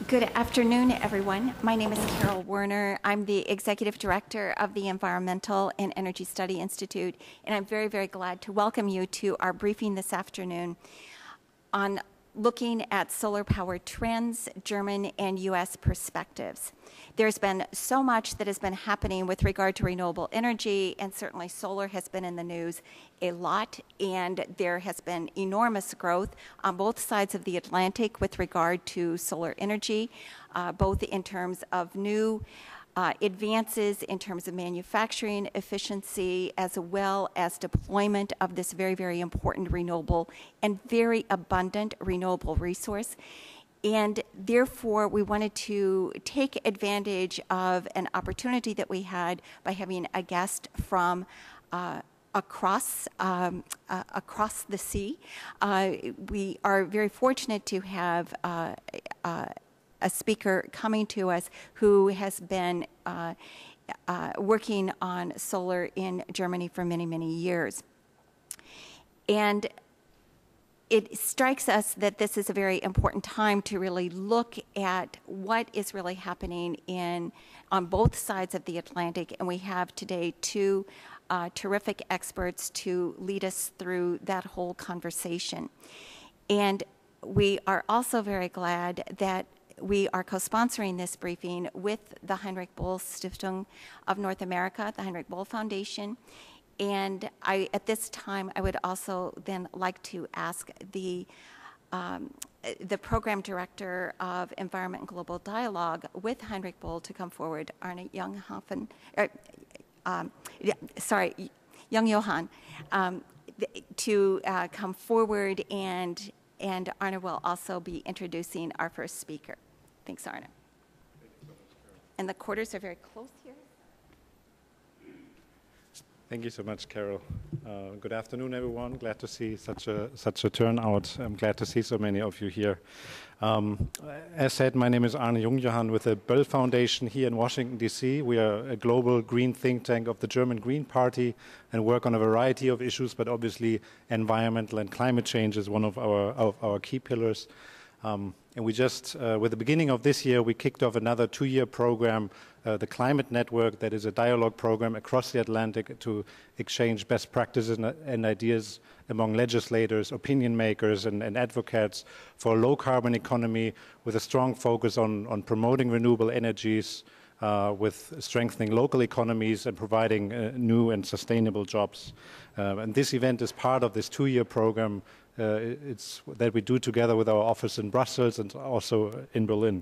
Good afternoon, everyone. My name is Carol Werner. I'm the Executive Director of the Environmental and Energy Study Institute, and I'm very, very glad to welcome you to our briefing this afternoon on looking at solar power trends, German and U.S. perspectives. There's been so much that has been happening with regard to renewable energy, and certainly solar has been in the news a lot, and there has been enormous growth on both sides of the Atlantic with regard to solar energy, both in terms of new advances in terms of manufacturing efficiency, as well as deployment of this very, very important renewable and very abundant renewable resource. And therefore, we wanted to take advantage of an opportunity that we had by having a guest from across the sea. We are very fortunate to have a speaker coming to us who has been working on solar in Germany for many, many years. And it strikes us that this is a very important time to really look at what is really happening on both sides of the Atlantic. And we have today two terrific experts to lead us through that whole conversation. And we are also very glad that we are co-sponsoring this briefing with the Heinrich Böll Stiftung of North America, the Heinrich Böll Foundation. And at this time, I would also then like to ask the program director of Environment and Global Dialogue with Heinrich Böll to come forward, Arne Junghofen, Young Johan, to come forward, and Arne will also be introducing our first speaker. Thanks, Arne. And the quarters are very close here. Thank you so much, Carol. Good afternoon, everyone. Glad to see such a turnout. I'm glad to see so many of you here. As said, my name is Arne Jungjohann with the Böll Foundation here in Washington, D.C. We are a global green think tank of the German Green Party and work on a variety of issues, but obviously environmental and climate change is one of our key pillars. And we just, with the beginning of this year, we kicked off another 2-year program, the Climate Network, that is a dialogue program across the Atlantic to exchange best practices and ideas among legislators, opinion makers, and advocates for a low-carbon economy with a strong focus on promoting renewable energies, with strengthening local economies and providing new and sustainable jobs. And this event is part of this 2-year program that we do together with our office in Brussels and also in Berlin.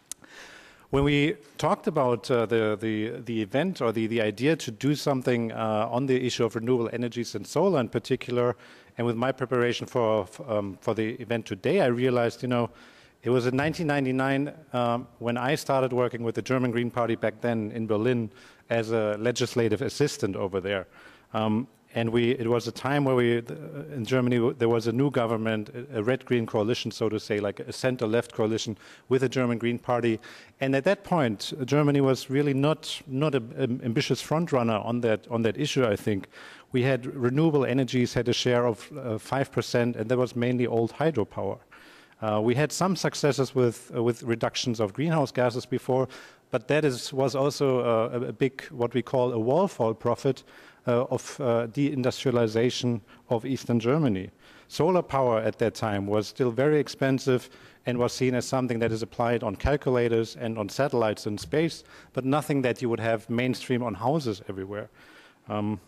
When we talked about the event or the idea to do something on the issue of renewable energies and solar in particular, and with my preparation for the event today, I realized, it was in 1999 when I started working with the German Green Party back then in Berlin as a legislative assistant over there. And it was a time where in Germany, there was a new government, a red-green coalition, so to say, like a center-left coalition with the German Green Party. And at that point, Germany was really not an ambitious front-runner on that issue, I think. We had renewable energies had a share of 5%, and that was mainly old hydropower. We had some successes with reductions of greenhouse gases before, but that was also a big, what we call a wall-fall profit of deindustrialization of Eastern Germany. Solar power at that time was still very expensive and was seen as something that is applied on calculators and on satellites in space, but nothing that you would have mainstream on houses everywhere. And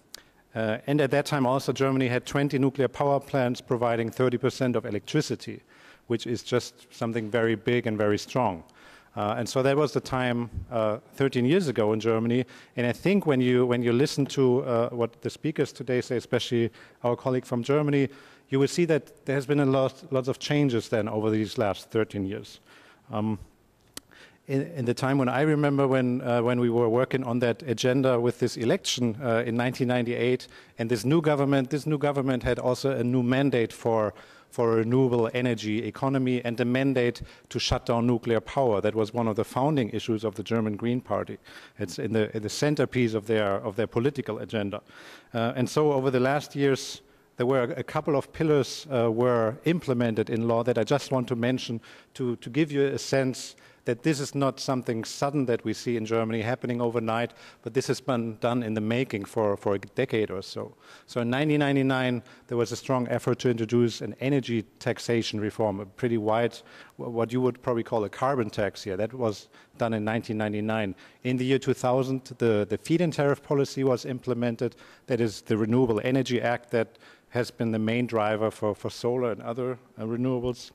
at that time also Germany had 20 nuclear power plants providing 30% of electricity, which is just something very big and very strong. And so that was the time 13 years ago in Germany. And I think when you listen to what the speakers today say, especially our colleague from Germany, you will see that there has been lots of changes then over these last 13 years. In the time when I remember when we were working on that agenda with this election in 1998, and this new government had also a new mandate for a renewable energy economy and a mandate to shut down nuclear power. That was one of the founding issues of the German Green Party. It's in the centerpiece of their political agenda. And so over the last years, there were a couple of pillars were implemented in law that I just want to mention to give you a sense that this is not something sudden that we see in Germany happening overnight, but this has been done in the making for a decade or so. So in 1999, there was a strong effort to introduce an energy taxation reform, a pretty wide, what you would probably call a carbon tax here. That was done in 1999. In the year 2000, the feed-in tariff policy was implemented. That is the Renewable Energy Act that has been the main driver for solar and other renewables.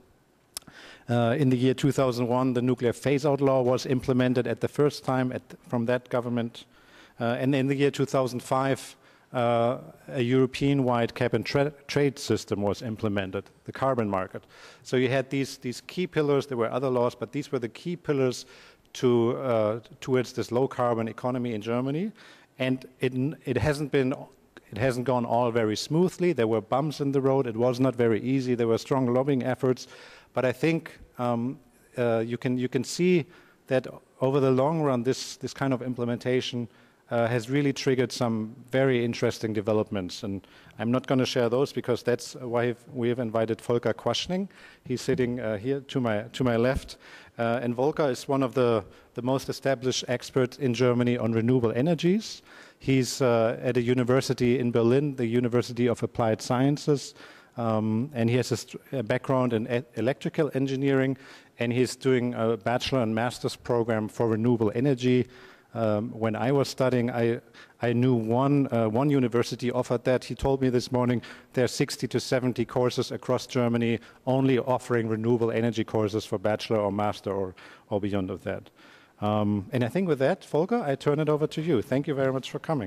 In the year 2001, the nuclear phase-out law was implemented at the first time from that government. And in the year 2005, a European-wide cap-and-trade system was implemented, the carbon market. So you had these key pillars. There were other laws, but these were the key pillars towards this low-carbon economy in Germany. And it hasn't gone all very smoothly. There were bumps in the road. It was not very easy. There were strong lobbying efforts. But I think you can see that over the long run, this kind of implementation has really triggered some very interesting developments. And I'm not going to share those because that's why we have invited Volker Quaschning. He's sitting here to my left. And Volker is one of the most established experts in Germany on renewable energies. He's at a university in Berlin, the University of Applied Sciences. And he has a background in electrical engineering, and he's doing a bachelor and master's program for renewable energy. When I was studying, I knew one university offered that. He told me this morning there are 60 to 70 courses across Germany only offering renewable energy courses for bachelor or master or beyond of that. And I think with that, Volker, I turn it over to you. Thank you very much for coming.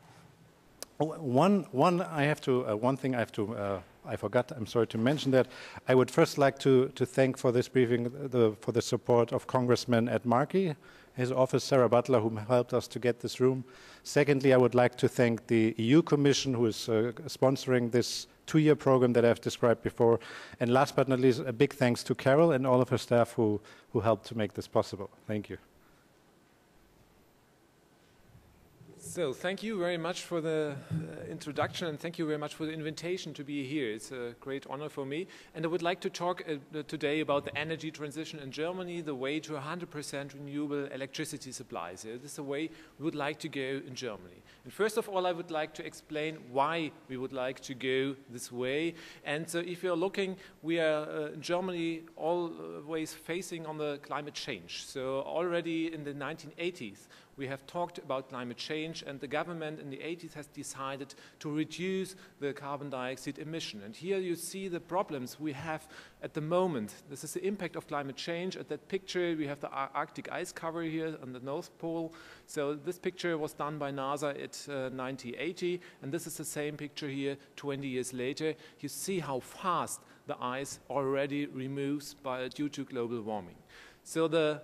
One thing I forgot. I'm sorry to mention that. I would first like to thank for this briefing for the support of Congressman Ed Markey, his office, Sarah Butler, who helped us to get this room. Secondly, I would like to thank the EU Commission, who is sponsoring this two-year program that I've described before. And last but not least, a big thanks to Carol and all of her staff who helped to make this possible. Thank you. So thank you very much for the introduction, and thank you very much for the invitation to be here. It's a great honor for me. And I would like to talk today about the energy transition in Germany, the way to 100% renewable electricity supplies. This is the way we would like to go in Germany. And first of all, I would like to explain why we would like to go this way. And so if you're looking, we are in Germany always facing on the climate change. So already in the 1980s, we have talked about climate change, and the government in the 80s has decided to reduce the carbon dioxide emission. And here you see the problems we have at the moment. This is the impact of climate change. At that picture, we have the Arctic ice cover here on the North Pole. So this picture was done by NASA at 1980, and this is the same picture here 20 years later. You see how fast the ice already removes due to global warming. So the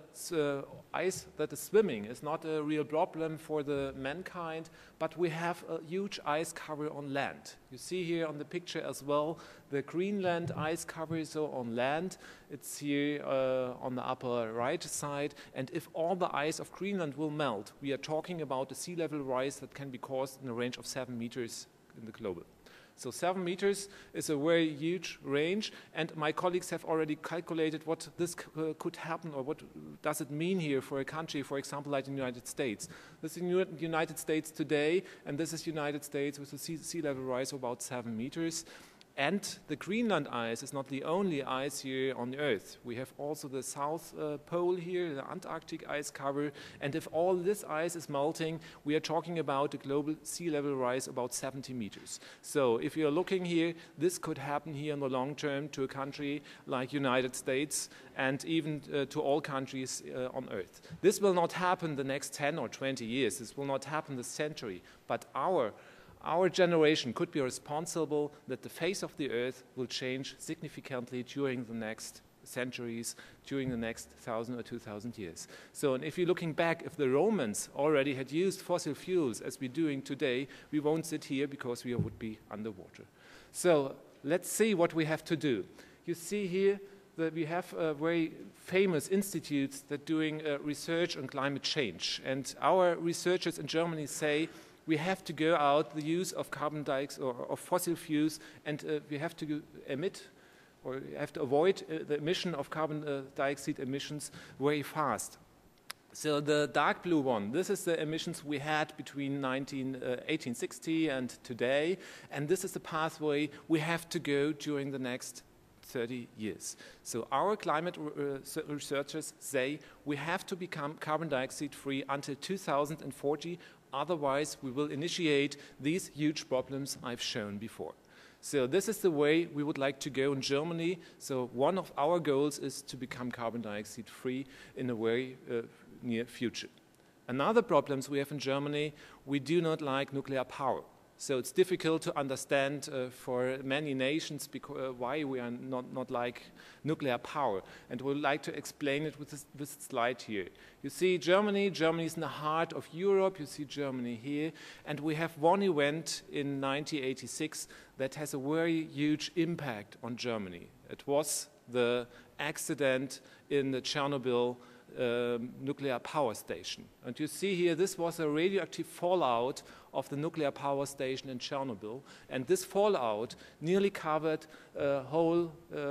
ice that is swimming is not a real problem for the mankind, but we have a huge ice cover on land. You see here on the picture as well the Greenland ice cover, so on land. It's here on the upper right side. And if all the ice of Greenland will melt, we are talking about a sea level rise that can be caused in a range of 7 meters in the global. So 7 meters is a very huge range, and my colleagues have already calculated what this could happen, or what does it mean here for a country, for example, like the United States. This is the United States today, and this is United States with a sea level rise of about 7 meters. And the Greenland ice is not the only ice here on the Earth. We have also the South Pole here, the Antarctic ice cover. And if all this ice is melting, we are talking about a global sea level rise about 70 meters. So if you're looking here, this could happen here in the long term to a country like United States and even to all countries on Earth. This will not happen the next 10 or 20 years. This will not happen this century. But our generation could be responsible that the face of the Earth will change significantly during the next centuries, during the next 1,000 or 2,000 years. So, and if you're looking back, if the Romans already had used fossil fuels as we're doing today, we won't sit here because we would be underwater. So let's see what we have to do. You see here that we have very famous institutes that are doing research on climate change. And our researchers in Germany say we have to go out the use of carbon dioxide or of fossil fuels, and we have to emit or you have to avoid the emission of carbon dioxide emissions very fast. So the dark blue one, this is the emissions we had between 1860 and today, and this is the pathway we have to go during the next 30 years. So our climate researchers say we have to become carbon dioxide free until 2040, otherwise we will initiate these huge problems I've shown before. So this is the way we would like to go in Germany. So one of our goals is to become carbon dioxide free in a very near future. Another problem we have in Germany, we do not like nuclear power. So it's difficult to understand for many nations why we are not like nuclear power. And we'd like to explain it with this slide here. You see Germany is in the heart of Europe. You see Germany here. And we have one event in 1986 that has a very huge impact on Germany. It was the accident in the Chernobyl nuclear power station. And you see here, this was a radioactive fallout of the nuclear power station in Chernobyl. And this fallout nearly covered a whole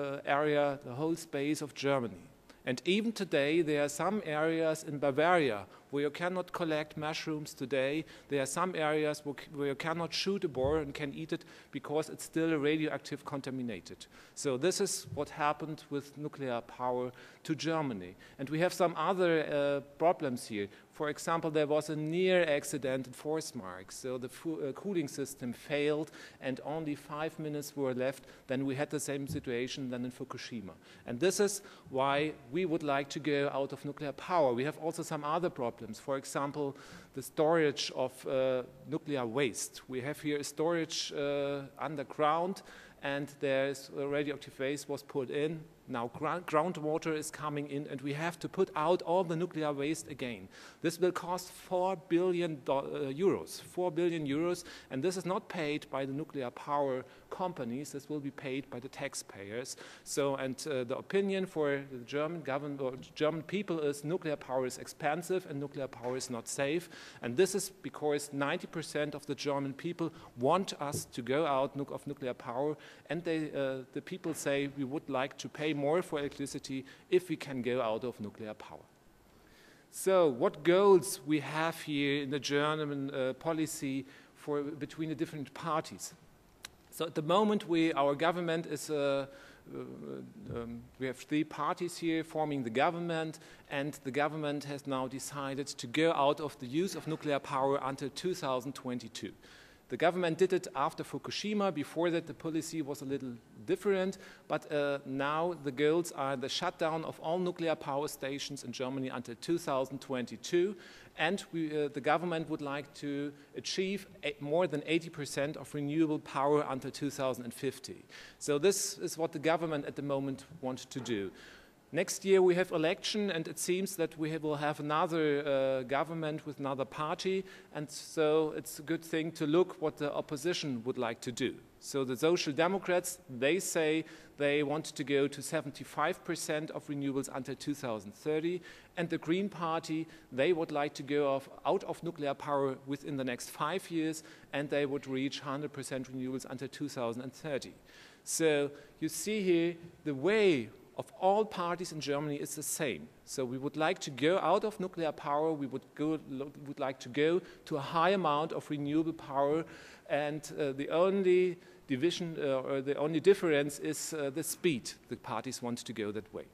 area, the whole space of Germany. And even today, there are some areas in Bavaria where you cannot collect mushrooms today. There are some areas where you cannot shoot a boar and can eat it because it's still radioactive contaminated. So this is what happened with nuclear power to Germany. And we have some other problems here. For example, there was a near accident in Forsmark. So the cooling system failed and only 5 minutes were left. Then we had the same situation than in Fukushima. And this is why we would like to go out of nuclear power. We have also some other problems. For example, the storage of nuclear waste. We have here a storage underground, and there's radioactive waste was put in. Now groundwater is coming in, and we have to put out all the nuclear waste again. This will cost 4 billion euros, 4 billion euros, and this is not paid by the nuclear power companies. This will be paid by the taxpayers. So, and the opinion for the German government or German people is nuclear power is expensive and nuclear power is not safe. And this is because 90% of the German people want us to go out of nuclear power, and the people say we would like to pay more for electricity if we can go out of nuclear power. So what goals we have here in the German policy between the different parties? So at the moment our government is, we have 3 parties here forming the government, and the government has now decided to go out of the use of nuclear power until 2022. The government did it after Fukushima. Before that, the policy was a little different. But now the goals are the shutdown of all nuclear power stations in Germany until 2022. And the government would like to achieve more than 80% of renewable power until 2050. So this is what the government at the moment wants to do. Next year we have election, and it seems that we will have another government with another party, and so it's a good thing to look what the opposition would like to do. So the Social Democrats, they say they want to go to 75% of renewables until 2030, and the Green Party, they would like to go out of nuclear power within the next 5 years, and they would reach 100% renewables until 2030. So you see here the way of all parties in Germany is the same. So we would like to go out of nuclear power, we would like to go to a high amount of renewable power, and the only division or the only difference is the speed the parties want to go that way.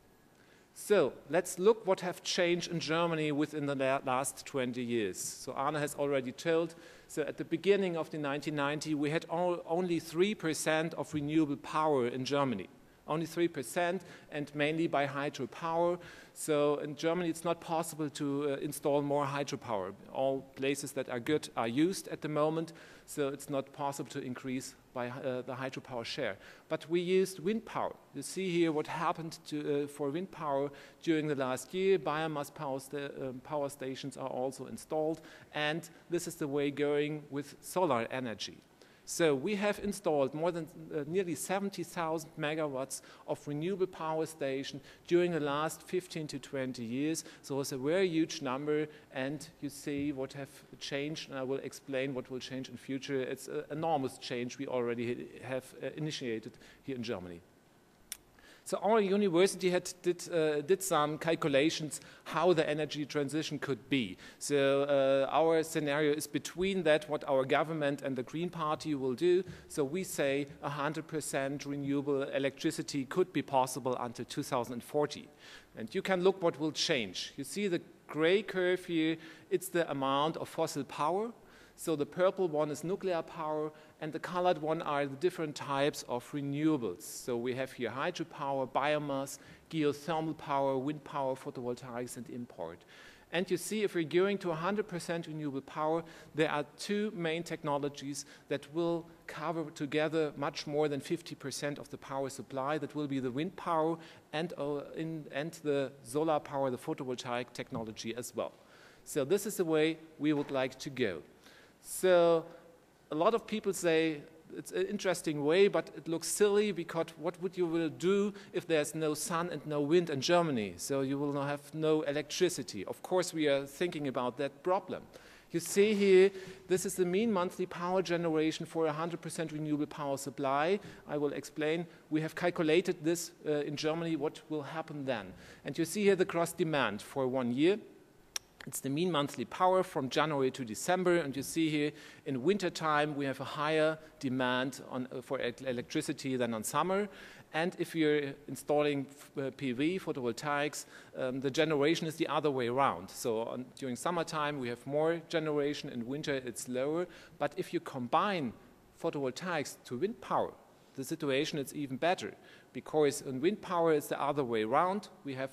So let's look what have changed in Germany within the last 20 years. So Arne has already told, so at the beginning of the 1990s, we had only 3% of renewable power in Germany. Only 3%, and mainly by hydropower. So in Germany, it's not possible to install more hydropower. All places that are good are used at the moment, so it's not possible to increase by the hydropower share. But we used wind power. You see here what happened for wind power during the last year. Biomass power stations are also installed, and this is the way going with solar energy. So we have installed more than nearly 70,000 megawatts of renewable power station during the last 15 to 20 years. So it's a very huge number, and you see what have changed, and I will explain what will change in future. It's an enormous change we already have initiated here in Germany. So our university did some calculations how the energy transition could be. So our scenario is between that, what our government and the Green Party will do. So we say 100% renewable electricity could be possible until 2040. And you can look what will change. You see the gray curve here, it's the amount of fossil power. So the purple one is nuclear power, and the colored one are the different types of renewables. So we have here hydropower, biomass, geothermal power, wind power, photovoltaics, and import. And you see, if we're going to 100% renewable power, there are two main technologies that will cover together much more than 50% of the power supply. That will be the wind power and the solar power, the photovoltaic technology as well. So this is the way we would like to go. So a lot of people say it's an interesting way, but it looks silly because what would you will do if there's no sun and no wind in Germany? So you will have no electricity. Of course, we are thinking about that problem. You see here, this is the mean monthly power generation for 100% renewable power supply. I will explain. We have calculated this in Germany, what will happen then. And you see here the gross demand for 1 year. It's the mean monthly power from January to December, and you see here in winter time we have a higher demand for electricity than on summer. And if you're installing PV, photovoltaics, the generation is the other way around. So during summertime we have more generation, in winter it's lower. But if you combine photovoltaics to wind power, the situation is even better, because in wind power it's the other way around. We have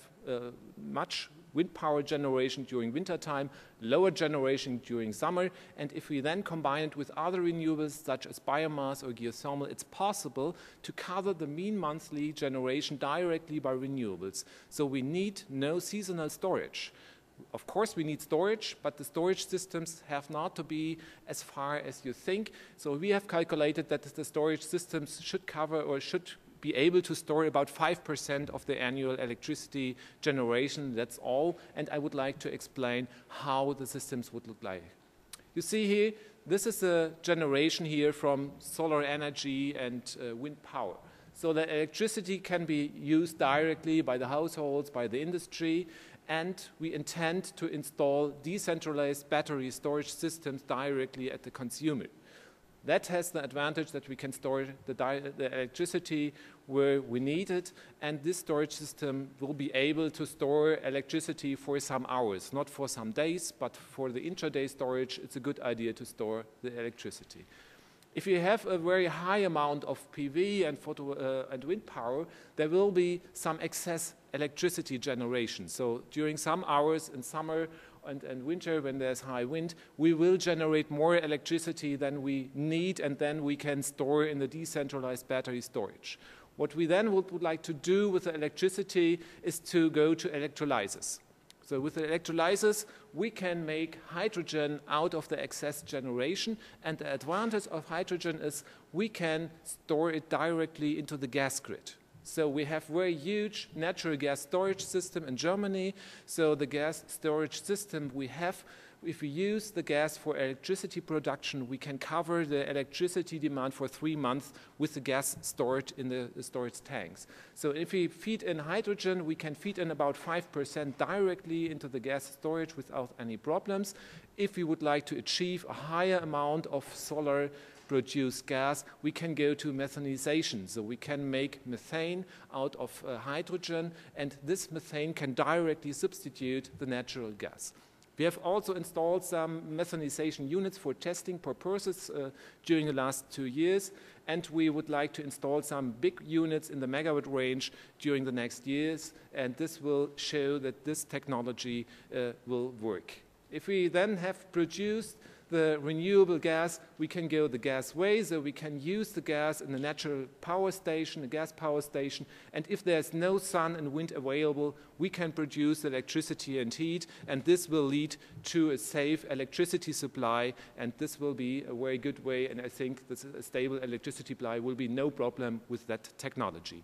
much wind power generation during winter time, lower generation during summer, and if we then combine it with other renewables such as biomass or geothermal, it's possible to cover the mean monthly generation directly by renewables. So we need no seasonal storage. Of course we need storage, but the storage systems have not to be as far as you think. So we have calculated that the storage systems should cover or should be able to store about 5% of the annual electricity generation. That's all. And I would like to explain how the systems would look like. You see here, this is the generation here from solar energy and wind power. So the electricity can be used directly by the households, by the industry, and we intend to install decentralized battery storage systems directly at the consumer. That has the advantage that we can store the electricity where we need it, and this storage system will be able to store electricity for some hours, not for some days, but for the intraday storage, it's a good idea to store the electricity. If you have a very high amount of PV and wind power, there will be some excess electricity generation. So during some hours in summer and winter, when there's high wind, we will generate more electricity than we need, and then we can store in the decentralized battery storage. What we then would like to do with the electricity is to go to electrolysis. So with the electrolysis, we can make hydrogen out of the excess generation, and the advantage of hydrogen is we can store it directly into the gas grid. So we have very huge natural gas storage system in Germany. So the gas storage system we have, if we use the gas for electricity production, we can cover the electricity demand for 3 months with the gas stored in the storage tanks. So if we feed in hydrogen, we can feed in about 5% directly into the gas storage without any problems. If we would like to achieve a higher amount of solar produced gas, we can go to methanization. So we can make methane out of hydrogen, and this methane can directly substitute the natural gas. We have also installed some methanization units for testing purposes during the last 2 years, and we would like to install some big units in the megawatt range during the next years, and this will show that this technology will work. If we then have produced the renewable gas, we can go the gas way, so we can use the gas in the natural power station, the gas power station, and if there's no sun and wind available, we can produce electricity and heat, and this will lead to a safe electricity supply, and this will be a very good way, and I think this a stable electricity supply will be no problem with that technology.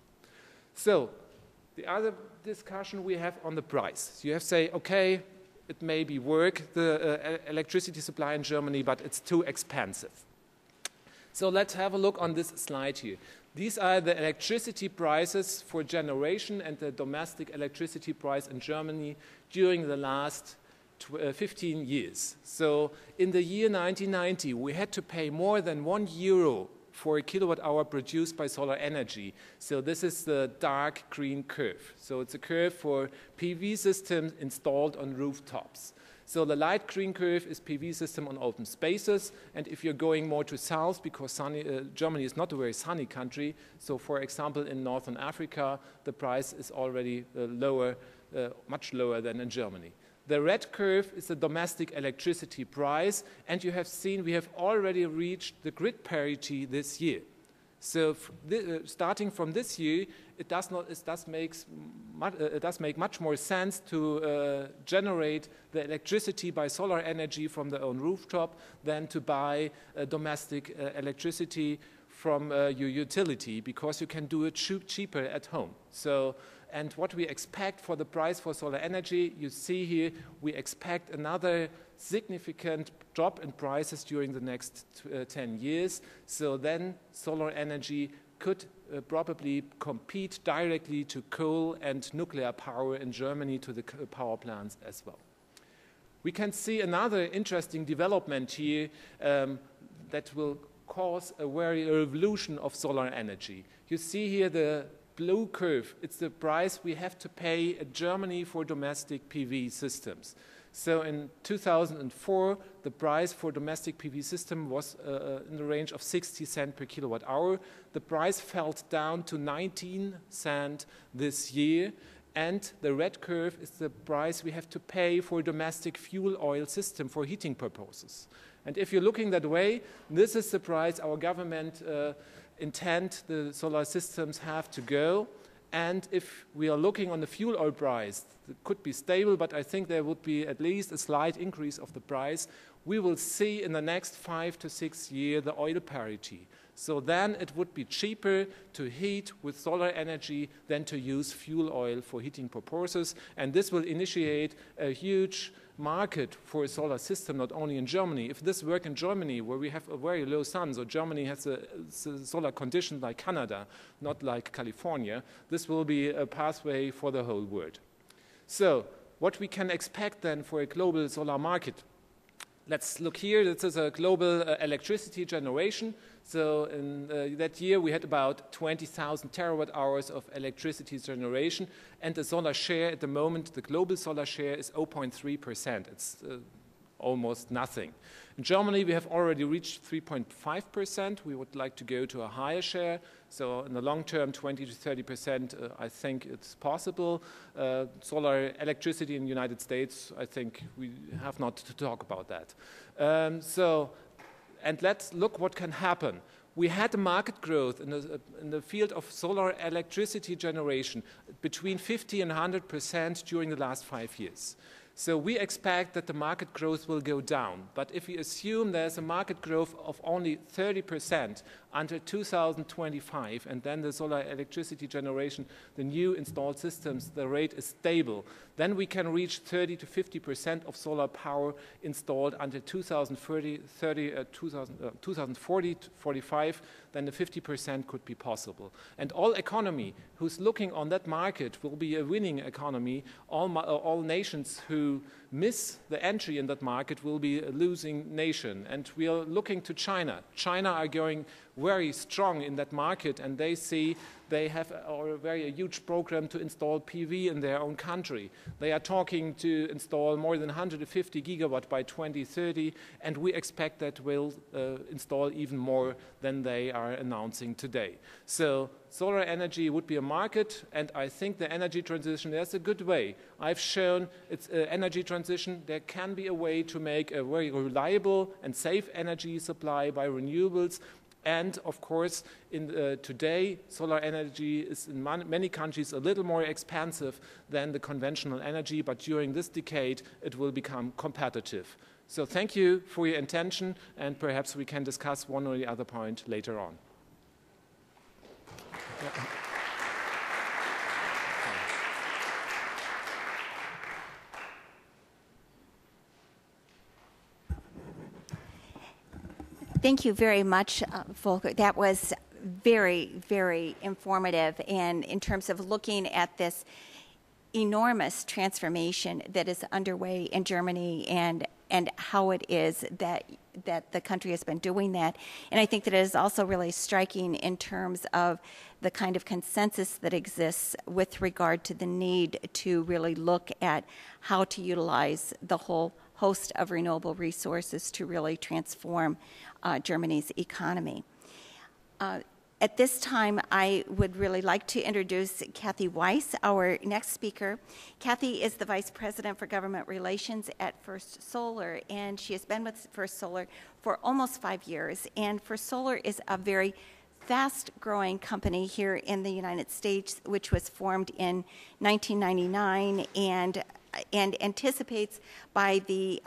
So, the other discussion we have on the price. So you have to say, okay, it maybe work, the electricity supply in Germany, but it's too expensive. So let's have a look on this slide here. These are the electricity prices for generation and the domestic electricity price in Germany during the last 15 years. So in the year 1990, we had to pay more than €1 for a kilowatt hour produced by solar energy. So this is the dark green curve. So it's a curve for PV systems installed on rooftops. So the light green curve is PV system on open spaces, and if you're going more to south, because Germany is not a very sunny country, so for example in Northern Africa, the price is already lower, much lower than in Germany. The red curve is the domestic electricity price, and you have seen we have already reached the grid parity this year. So starting from this year, it does make much more sense to generate the electricity by solar energy from the own rooftop than to buy domestic electricity from your utility, because you can do it cheaper at home. So, and what we expect for the price for solar energy, you see here, we expect another significant drop in prices during the next 10 years. So then solar energy could probably compete directly to coal and nuclear power in Germany, to the power plants as well. We can see another interesting development here that will cause a revolution of solar energy. You see here the blue curve. It's the price we have to pay in Germany for domestic PV systems. So in 2004, the price for domestic PV system was in the range of 60 cents per kilowatt hour. The price fell down to 19 cents this year. And the red curve is the price we have to pay for a domestic fuel oil system for heating purposes. And if you're looking that way, this is the price our government intend the solar systems have to go. And if we are looking on the fuel oil price, it could be stable, but I think there would be at least a slight increase of the price. We will see in the next 5 to 6 years the oil parity. So then it would be cheaper to heat with solar energy than to use fuel oil for heating purposes. And this will initiate a huge market for a solar system, not only in Germany. If this works in Germany, where we have a very low sun, so Germany has a solar condition like Canada, not like California, this will be a pathway for the whole world. So what we can expect then for a global solar market? Let's look here. This is a global electricity generation. So in that year, we had about 20,000 terawatt hours of electricity generation. And the solar share at the moment, the global solar share is 0.3%. It's almost nothing. In Germany, we have already reached 3.5%. We would like to go to a higher share. So in the long term, 20 to 30%, I think it's possible. Solar electricity in the United States, I think we have not to talk about that. And let's look what can happen. We had a market growth in the field of solar electricity generation between 50 and 100% during the last 5 years. So we expect that the market growth will go down. But if we assume there's a market growth of only 30% until 2025, and then the solar electricity generation, the new installed systems, the rate is stable, then we can reach 30 to 50% of solar power installed until 2040 to 45, then the 50% could be possible. And all economy who's looking on that market will be a winning economy. All nations who miss the entry in that market will be a losing nation. And we are looking to China. China are going very strong in that market, and they see they have a huge program to install PV in their own country. They are talking to install more than 150 gigawatt by 2030, and we expect that will install even more than they are announcing today. So solar energy would be a market, and I think the energy transition, there's a good way. I've shown it's energy transition. There can be a way to make a very reliable and safe energy supply by renewables. And of course, today, solar energy is in many countries a little more expensive than the conventional energy, but during this decade, it will become competitive. So thank you for your attention, and perhaps we can discuss one or the other point later on. Thank you very much, Volker. That was very, very informative, and in terms of looking at this enormous transformation that is underway in Germany and how it is that the country has been doing that. And I think that it is also really striking in terms of the kind of consensus that exists with regard to the need to really look at how to utilize the whole host of renewable resources to really transform Germany's economy. At this time, I would really like to introduce Kathy Weiss, our next speaker. Kathy is the Vice President for Government Relations at First Solar, and she has been with First Solar for almost 5 years. And First Solar is a very fast-growing company here in the United States, which was formed in 1999 and anticipates by the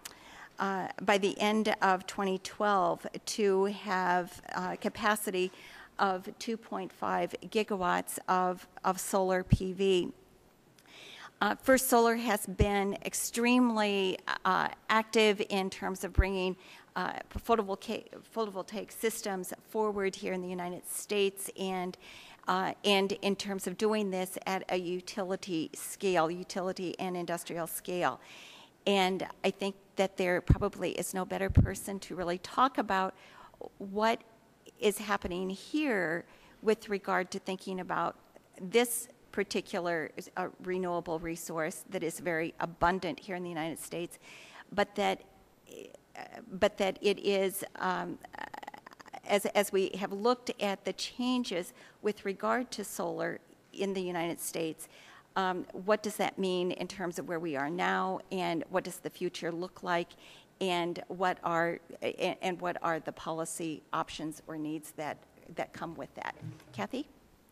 end of 2012 to have capacity of 2.5 gigawatts of solar PV. First Solar has been extremely active in terms of bringing photovoltaic systems forward here in the United States, and in terms of doing this at a utility and industrial scale. And I think that there probably is no better person to really talk about what is happening here with regard to thinking about this particular renewable resource that is very abundant here in the United States, but that it is, as we have looked at the changes with regard to solar in the United States, what does that mean in terms of where we are now, and what does the future look like, and what are the policy options or needs that come with that? Kathy?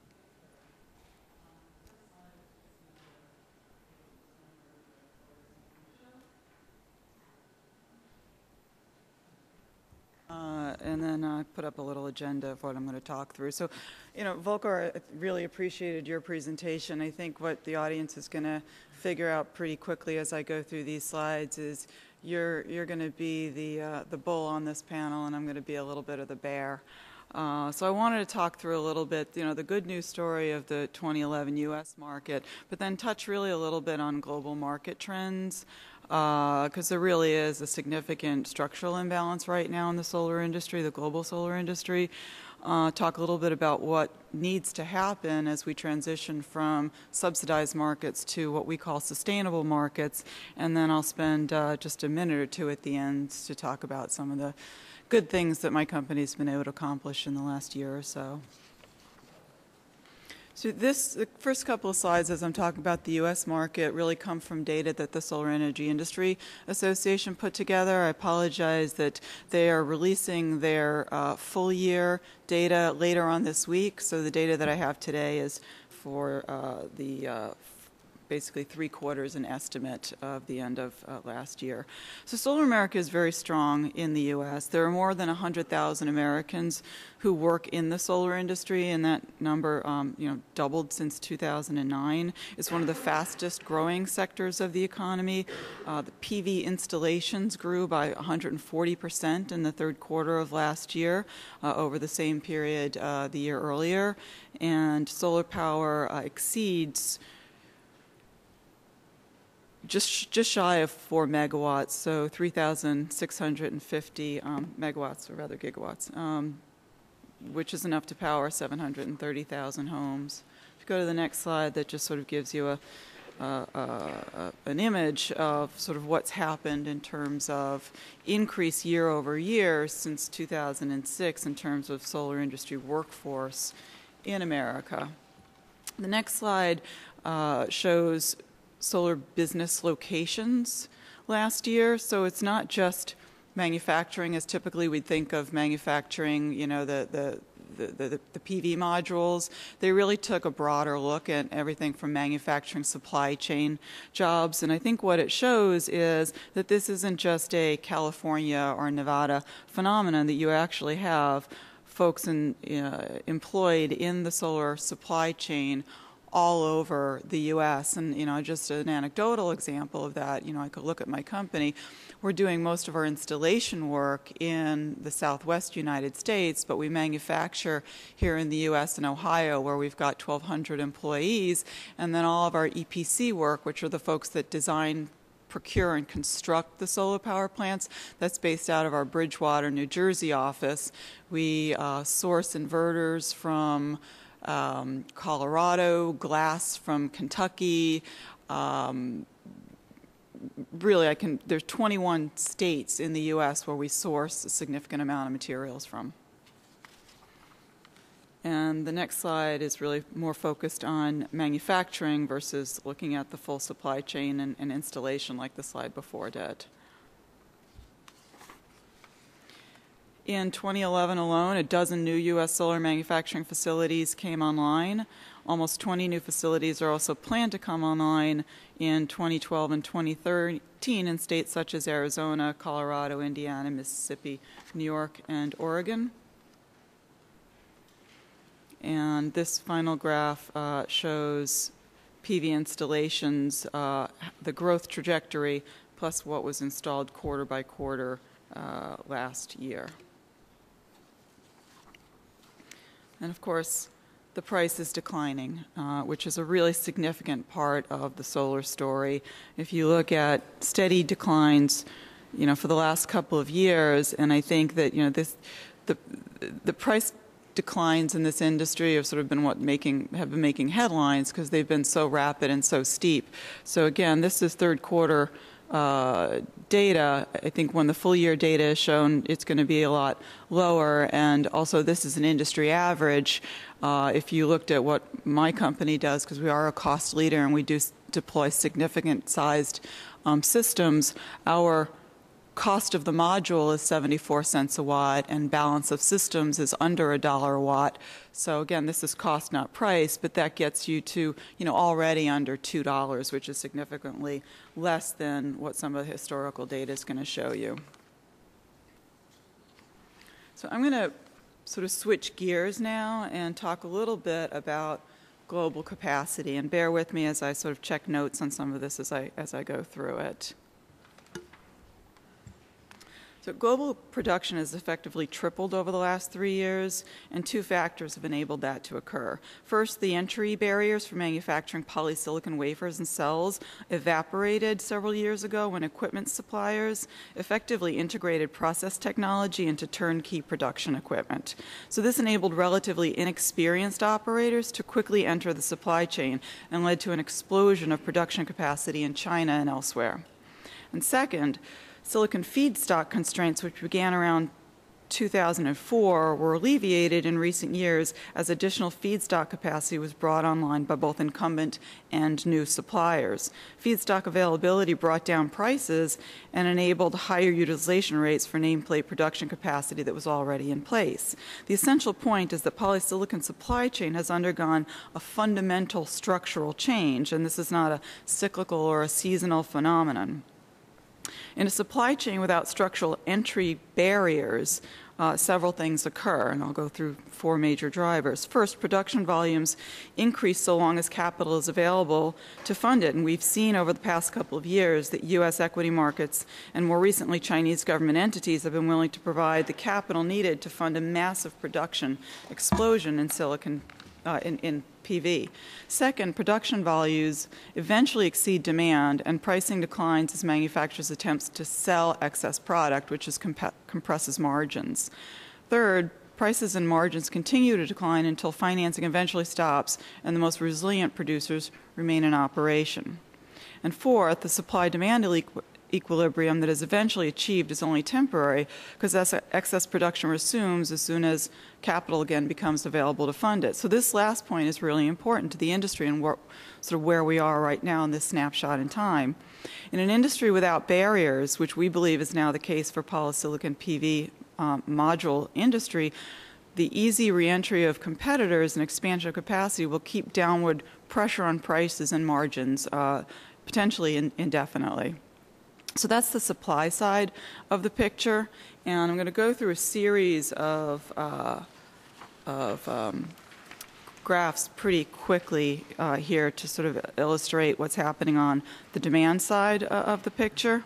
And then I put up a little agenda of what I'm going to talk through. So, Volker, I really appreciated your presentation. I think what the audience is going to figure out pretty quickly as I go through these slides is you're going to be the bull on this panel, and I'm going to be a little bit of the bear. So I wanted to talk through a little bit, the good news story of the 2011 U.S. market, but then touch really a little bit on global market trends, because there really is a significant structural imbalance right now in the solar industry, the global solar industry. Talk a little bit about what needs to happen as we transition from subsidized markets to what we call sustainable markets, and then I'll spend just a minute or two at the end to talk about some of the good things that my company's been able to accomplish in the last year or so. So the first couple of slides as I'm talking about the U.S. market really come from data that the Solar Energy Industry Association put together. I apologize that they are releasing their full year data later on this week. So the data that I have today is for basically 3/4 an estimate of the end of last year. So Solar America is very strong in the U.S. There are more than 100,000 Americans who work in the solar industry, and that number doubled since 2009. It's one of the fastest growing sectors of the economy. The PV installations grew by 140% in the third quarter of last year over the same period the year earlier, and solar power exceeds just shy of 4 megawatts, so 3,650 megawatts, or rather gigawatts, which is enough to power 730,000 homes. If you go to the next slide, that just sort of gives you an image of sort of what's happened in terms of increase year over year since 2006 in terms of solar industry workforce in America. The next slide shows solar business locations last year. So it's not just manufacturing as typically we'd think of manufacturing, the PV modules. They really took a broader look at everything from manufacturing supply chain jobs. And I think what it shows is that this isn't just a California or Nevada phenomenon, that you actually have folks employed in the solar supply chain all over the U.S. And, just an anecdotal example of that, I could look at my company. We're doing most of our installation work in the Southwest United States, but we manufacture here in the U.S. and Ohio, where we've got 1,200 employees, and then all of our EPC work, which are the folks that design, procure, and construct the solar power plants, that's based out of our Bridgewater, New Jersey office. We source inverters from Colorado, glass from Kentucky. Really, there's 21 states in the U.S. where we source a significant amount of materials from. And the next slide is really more focused on manufacturing versus looking at the full supply chain and installation like the slide before did. In 2011 alone, a dozen new U.S. solar manufacturing facilities came online. Almost 20 new facilities are also planned to come online in 2012 and 2013 in states such as Arizona, Colorado, Indiana, Mississippi, New York, and Oregon. And this final graph shows PV installations, the growth trajectory, plus what was installed quarter by quarter last year. And of course, the price is declining, which is a really significant part of the solar story. If you look at steady declines, for the last couple of years, and I think that the price declines in this industry have sort of been have been making headlines because they've been so rapid and so steep. So again, this is third quarter data. I think when the full year data is shown, it's going to be a lot lower. And also, this is an industry average. If you looked at what my company does, because we are a cost leader and we do deploy significant sized systems, our cost of the module is 74 cents a watt, and balance of systems is under $1 a watt. So again, this is cost, not price, but that gets you to, already under $2, which is significantly less than what some of the historical data is going to show you. So I'm going to sort of switch gears now and talk a little bit about global capacity, and bear with me as I sort of check notes on some of this as I go through it. So global production has effectively tripled over the last 3 years, and two factors have enabled that to occur. First, the entry barriers for manufacturing polysilicon wafers and cells evaporated several years ago when equipment suppliers effectively integrated process technology into turnkey production equipment. So this enabled relatively inexperienced operators to quickly enter the supply chain and led to an explosion of production capacity in China and elsewhere. And second, silicon feedstock constraints, which began around 2004, were alleviated in recent years as additional feedstock capacity was brought online by both incumbent and new suppliers. Feedstock availability brought down prices and enabled higher utilization rates for nameplate production capacity that was already in place. The essential point is that polysilicon supply chain has undergone a fundamental structural change, and this is not a cyclical or a seasonal phenomenon. In a supply chain without structural entry barriers, several things occur, and I'll go through four major drivers. First, production volumes increase so long as capital is available to fund it, and we've seen over the past couple of years that U.S. equity markets and more recently Chinese government entities have been willing to provide the capital needed to fund a massive production explosion in silicon in PV. Second, production volumes eventually exceed demand, and pricing declines as manufacturers attempt to sell excess product, which compresses margins. Third, prices and margins continue to decline until financing eventually stops and the most resilient producers remain in operation. And fourth, the supply-demand equilibrium that is eventually achieved is only temporary because excess production resumes as soon as capital again becomes available to fund it. So this last point is really important to the industry and sort of where we are right now in this snapshot in time. In an industry without barriers, which we believe is now the case for polysilicon PV module industry, the easy reentry of competitors and expansion of capacity will keep downward pressure on prices and margins potentially indefinitely. So that's the supply side of the picture, and I'm going to go through a series of graphs pretty quickly here to sort of illustrate what's happening on the demand side of the picture.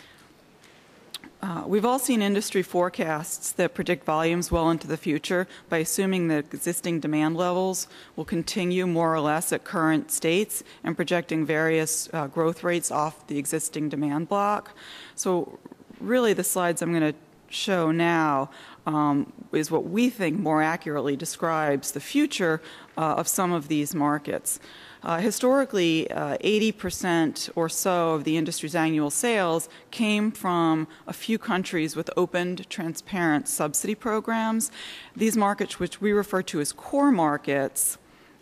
We've all seen industry forecasts that predict volumes well into the future by assuming that existing demand levels will continue more or less at current states and projecting various growth rates off the existing demand block. So really the slides I'm going to show now is what we think more accurately describes the future of some of these markets. Historically, 80% or so of the industry's annual sales came from a few countries with opened, transparent subsidy programs. These markets, which we refer to as core markets,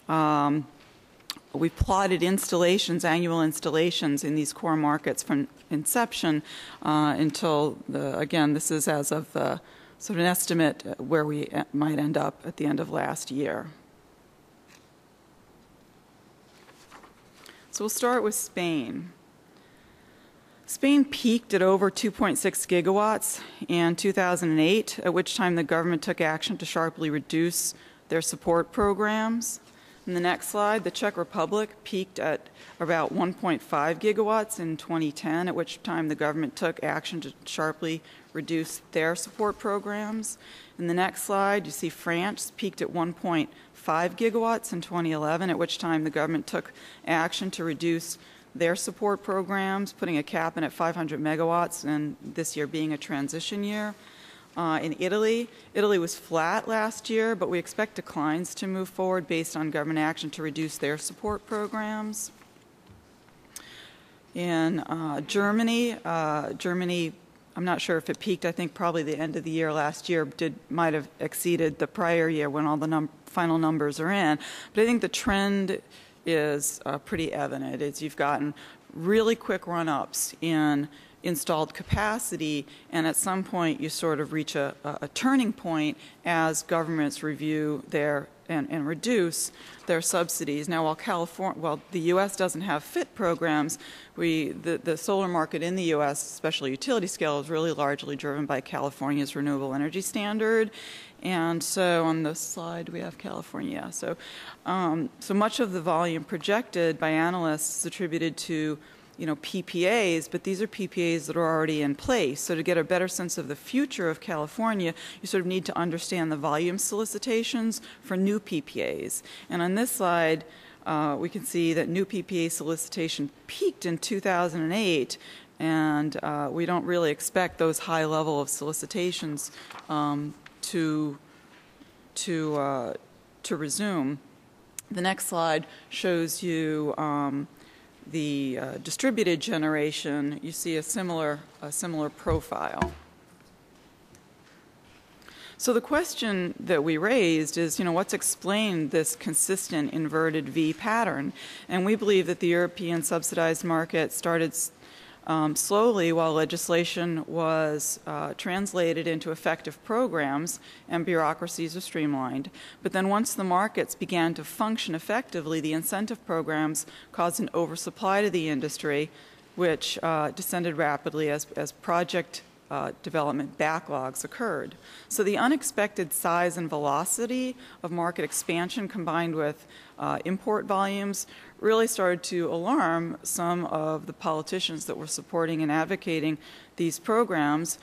we plotted installations, annual installations in these core markets from inception until, again, this is as of sort of an estimate where we might end up at the end of last year. So we'll start with Spain. Spain peaked at over 2.6 gigawatts in 2008, at which time the government took action to sharply reduce their support programs. In the next slide, the Czech Republic peaked at about 1.5 gigawatts in 2010, at which time the government took action to sharply reduce their support programs. In the next slide, you see France peaked at 1.5 gigawatts in 2011, at which time the government took action to reduce their support programs, putting a cap in at 500 megawatts, and this year being a transition year. In Italy was flat last year, but we expect declines to move forward based on government action to reduce their support programs. In Germany, I'm not sure if it peaked. I think probably the end of the year last year might have exceeded the prior year when all the final numbers are in. But I think the trend is pretty evident. It's you've gotten really quick run-ups in installed capacity, and at some point you sort of reach a turning point as governments review their and reduce their subsidies. Now, while the U.S. doesn't have FIT programs, the solar market in the U.S., especially utility scale, is really largely driven by California's renewable energy standard. And so on this slide we have California. So much of the volume projected by analysts is attributed to PPAs, but these are PPAs that are already in place. So to get a better sense of the future of California, you sort of need to understand the volume solicitations for new PPAs. And on this slide, we can see that new PPA solicitation peaked in 2008, and we don't really expect those high level of solicitations to resume. The next slide shows you the distributed generation. You see a similar profile. So the question that we raised is, what's explained this consistent inverted V pattern? And we believe that the European subsidized market started slowly while legislation was translated into effective programs and bureaucracies are streamlined. But then once the markets began to function effectively, the incentive programs caused an oversupply to the industry, which descended rapidly as project development backlogs occurred. So the unexpected size and velocity of market expansion combined with import volumes really started to alarm some of the politicians that were supporting and advocating these programs.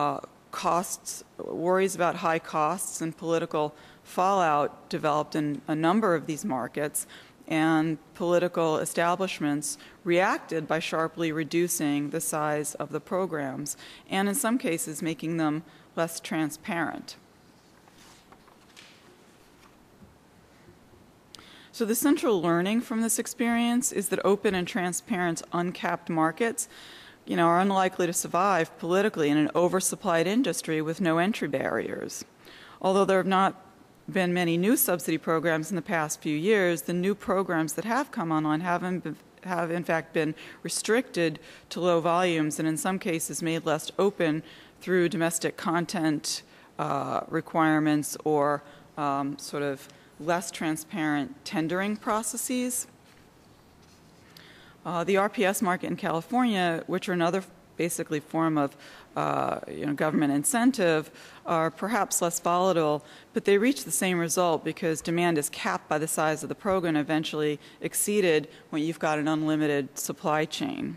Worries about high costs and political fallout developed in a number of these markets, and political establishments reacted by sharply reducing the size of the programs, and in some cases making them less transparent. So the central learning from this experience is that open and transparent uncapped markets are unlikely to survive politically in an oversupplied industry with no entry barriers. Although there have not been many new subsidy programs in the past few years, the new programs that have come online have in fact been restricted to low volumes and in some cases made less open through domestic content requirements or sort of less transparent tendering processes. The RPS market in California, which are another basically form of government incentive are perhaps less volatile, but they reach the same result because demand is capped by the size of the program, eventually exceeded when you've got an unlimited supply chain.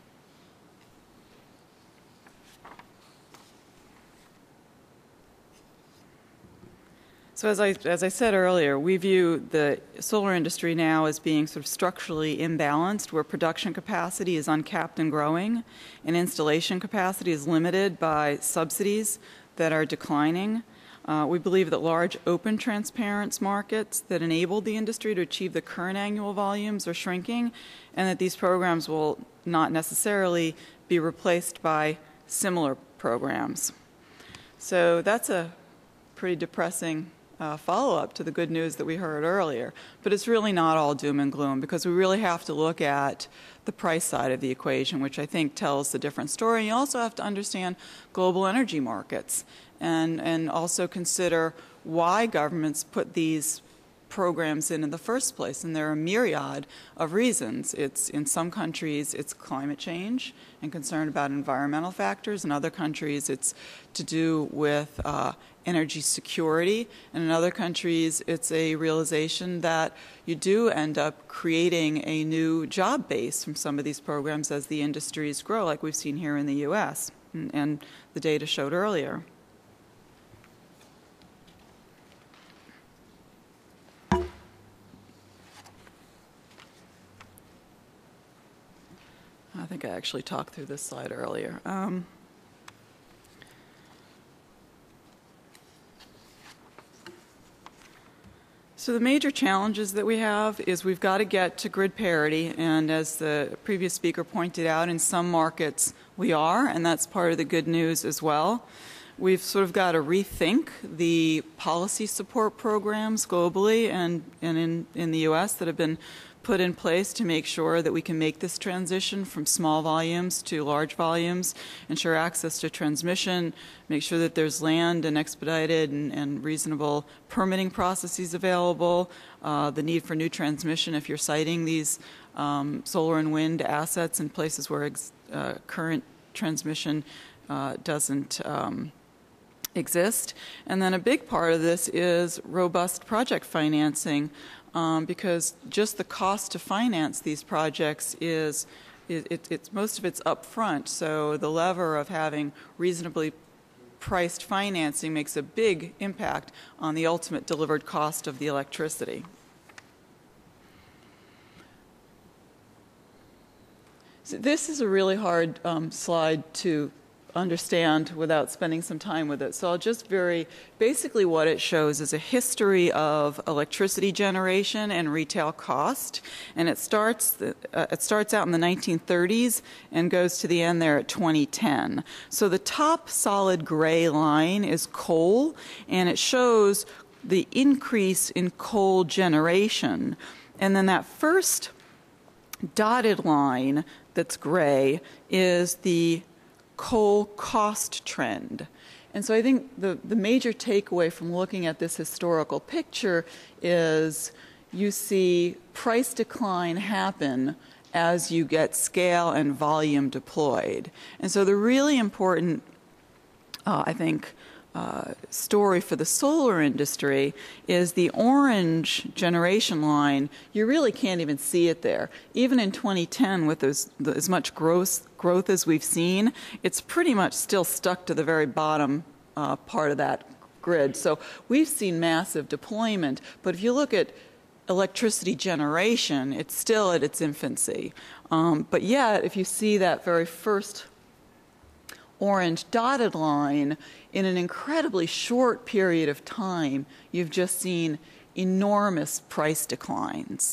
So as I said earlier, we view the solar industry now as being sort of structurally imbalanced, where production capacity is uncapped and growing, and installation capacity is limited by subsidies that are declining. We believe that large, open, transparent markets that enable the industry to achieve the current annual volumes are shrinking, and that these programs will not necessarily be replaced by similar programs. So that's a pretty depressing follow-up to the good news that we heard earlier. But it's really not all doom and gloom, because we really have to look at the price side of the equation, which I think tells the different story. You also have to understand global energy markets and also consider why governments put these programs in the first place. And there are a myriad of reasons. In some countries, it's climate change and concern about environmental factors. In other countries, it's to do with energy security. And in other countries, it's a realization that you do end up creating a new job base from some of these programs as the industries grow, like we've seen here in the U.S. and the data showed earlier. I think I actually talked through this slide earlier. So the major challenges that we have is we've got to get to grid parity, and as the previous speaker pointed out, in some markets we are, and that's part of the good news as well. We've sort of got to rethink the policy support programs globally and in the U.S. that have been put in place to make sure that we can make this transition from small volumes to large volumes, ensure access to transmission, make sure that there's land and expedited and reasonable permitting processes available, the need for new transmission if you're siting these solar and wind assets in places where current transmission doesn't exist. And then a big part of this is robust project financing, because just the cost to finance these projects it's most of it's upfront. So the lever of having reasonably priced financing makes a big impact on the ultimate delivered cost of the electricity. So this is a really hard slide to understand without spending some time with it. So I'll just basically what it shows is a history of electricity generation and retail cost, and it starts out in the 1930s and goes to the end there at 2010. So the top solid gray line is coal, and it shows the increase in coal generation. And then that first dotted line that's gray is the coal cost trend. And so I think the major takeaway from looking at this historical picture is you see price decline happen as you get scale and volume deployed. And so the really important, I think, story for the solar industry is the orange generation line. You really can't even see it there. Even in 2010, with as much growth as we've seen, it's pretty much still stuck to the very bottom part of that grid. So we've seen massive deployment, but if you look at electricity generation, it's still at its infancy. But yet, if you see that very first orange dotted line, in an incredibly short period of time, you've just seen enormous price declines.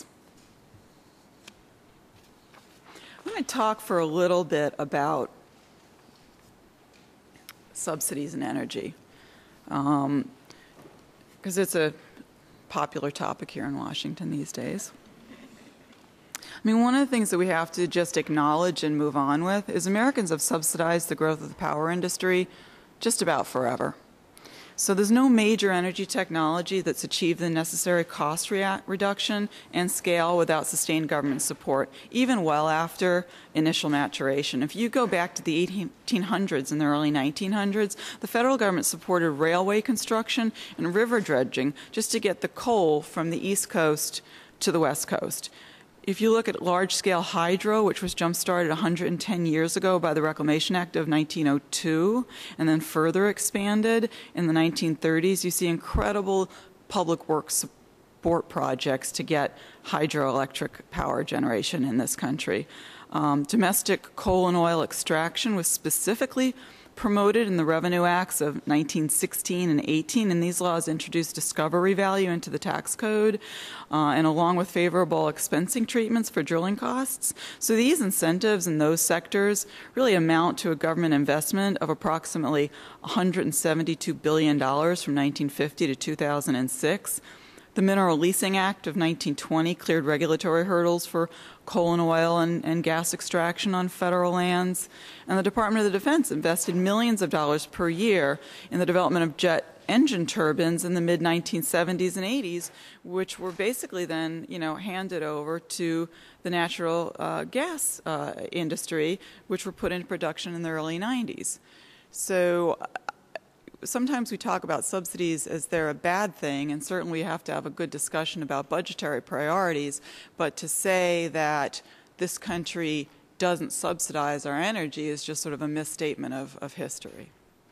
I'm going to talk for a little bit about subsidies in energy, because it's a popular topic here in Washington these days. I mean, one of the things that we have to just acknowledge and move on with is Americans have subsidized the growth of the power industry just about forever. So there's no major energy technology that's achieved the necessary cost reduction and scale without sustained government support, even well after initial maturation. If you go back to the 1800s and the early 1900s, the federal government supported railway construction and river dredging just to get the coal from the East Coast to the West Coast. If you look at large-scale hydro, which was jump-started 110 years ago by the Reclamation Act of 1902, and then further expanded in the 1930s, you see incredible public works support projects to get hydroelectric power generation in this country. Domestic coal and oil extraction was specifically promoted in the Revenue Acts of 1916 and 18, and these laws introduced discovery value into the tax code, and along with favorable expensing treatments for drilling costs. So these incentives in those sectors really amount to a government investment of approximately $172 billion from 1950 to 2006. The Mineral Leasing Act of 1920 cleared regulatory hurdles for coal and oil and gas extraction on federal lands. And the Department of the Defense invested millions of dollars per year in the development of jet engine turbines in the mid-1970s and 80s, which were basically then, handed over to the natural gas industry, which were put into production in the early 90s. So sometimes we talk about subsidies as they're a bad thing, and certainly we have to have a good discussion about budgetary priorities, but to say that this country doesn't subsidize our energy is just sort of a misstatement of history.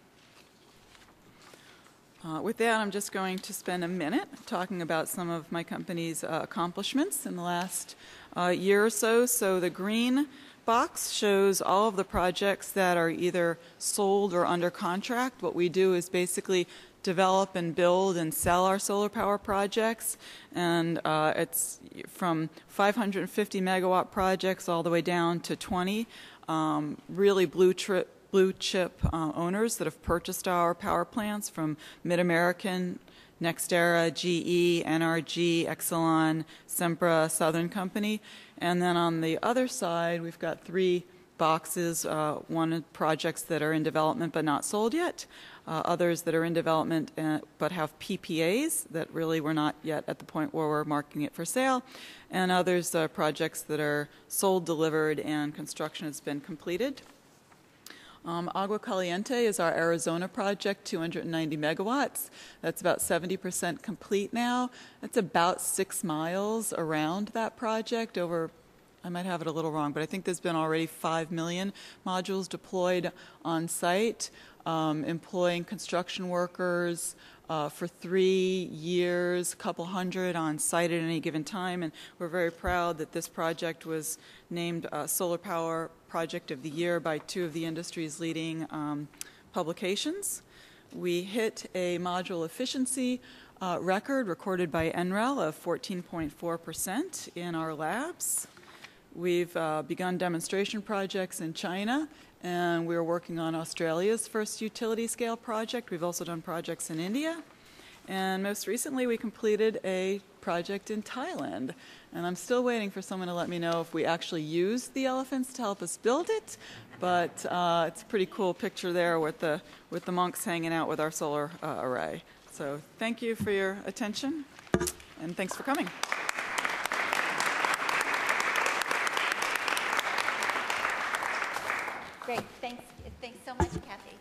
With that, I'm just going to spend a minute talking about some of my company's accomplishments in the last year or so. So the green box shows all of the projects that are either sold or under contract. What we do is basically develop and build and sell our solar power projects, and it's from 550 megawatt projects all the way down to 20 really blue chip owners that have purchased our power plants, from Mid-American, NextEra, GE, NRG, Exelon, Sempra, Southern Company. And then on the other side, we've got three boxes, one projects that are in development but not sold yet, others that are in development but have PPAs that really we're not yet at the point where we're marking it for sale, and others projects that are sold, delivered, and construction has been completed. Agua Caliente is our Arizona project, 290 megawatts. That's about 70% complete now. That's about 6 miles around that project over, I might have it a little wrong, but I think there's been already 5 million modules deployed on site, employing construction workers for 3 years, a couple hundred on site at any given time. And we're very proud that this project was named Solar Power Project of the Year by 2 of the industry's leading publications. We hit a module efficiency record recorded by NREL of 14.4% in our labs. We've begun demonstration projects in China, and we're working on Australia's first utility scale project. We've also done projects in India. And most recently, we completed a project in Thailand. And I'm still waiting for someone to let me know if we actually used the elephants to help us build it. But it's a pretty cool picture there with the monks hanging out with our solar array. So thank you for your attention, and thanks for coming. Great, thanks so much, Kathy.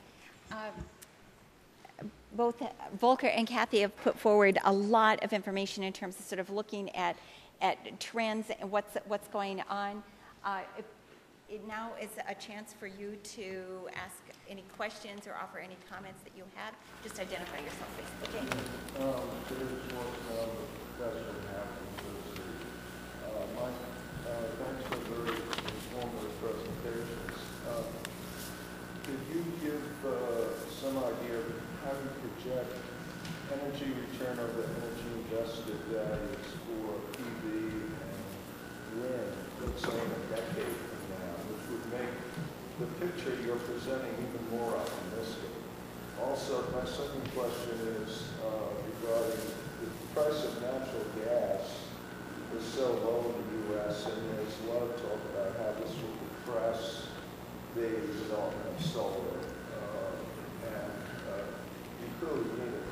Both Volker and Kathy have put forward a lot of information in terms of sort of looking at trends and what's going on. It now is a chance for you to ask any questions or offer any comments that you had. Just identify yourself, please. Okay. There's one question happening. Mike, thanks for very informative presentations. Could you give some idea of how you project energy return over energy invested values for PV and wind, let's say in a decade from now, which would make the picture you're presenting even more optimistic? Also, my second question is regarding the price of natural gas is so low in the U.S., and there's a lot of talk about how this will depress the development of solar. And you clearly need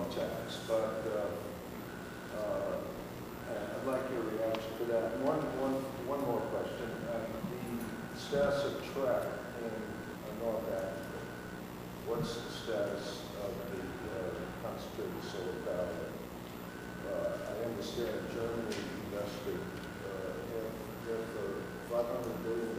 tax, but I'd like your reaction to that. One more question. The status of track in North Africa. What's the status of the concentrated solar power? I understand Germany invested there for $500 billion.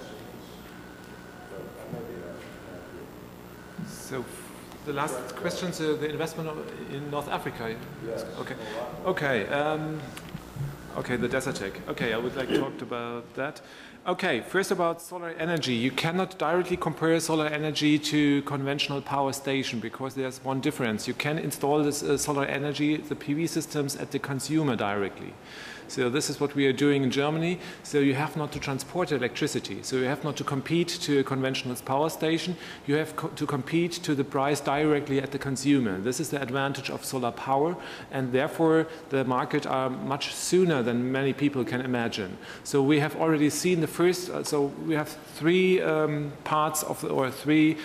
But I may be accurate. So the last question, so the investment in North Africa. Yes. Okay. Okay. Okay, the Desertec. Okay, I would like to talk about that. Okay, first about solar energy. You cannot directly compare solar energy to conventional power station because there's one difference. You can install this solar energy, the PV systems, at the consumer directly. So this is what we are doing in Germany. So you have not to transport electricity. So you have not to compete to a conventional power station. You have to compete to the price directly at the consumer. This is the advantage of solar power, and therefore the market are much sooner than many people can imagine. So we have already seen the first. So we have three parts of the, or three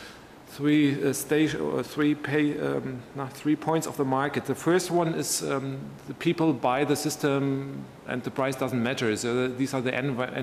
points of the market. The first one is the people buy the system and the price doesn't matter. So these are the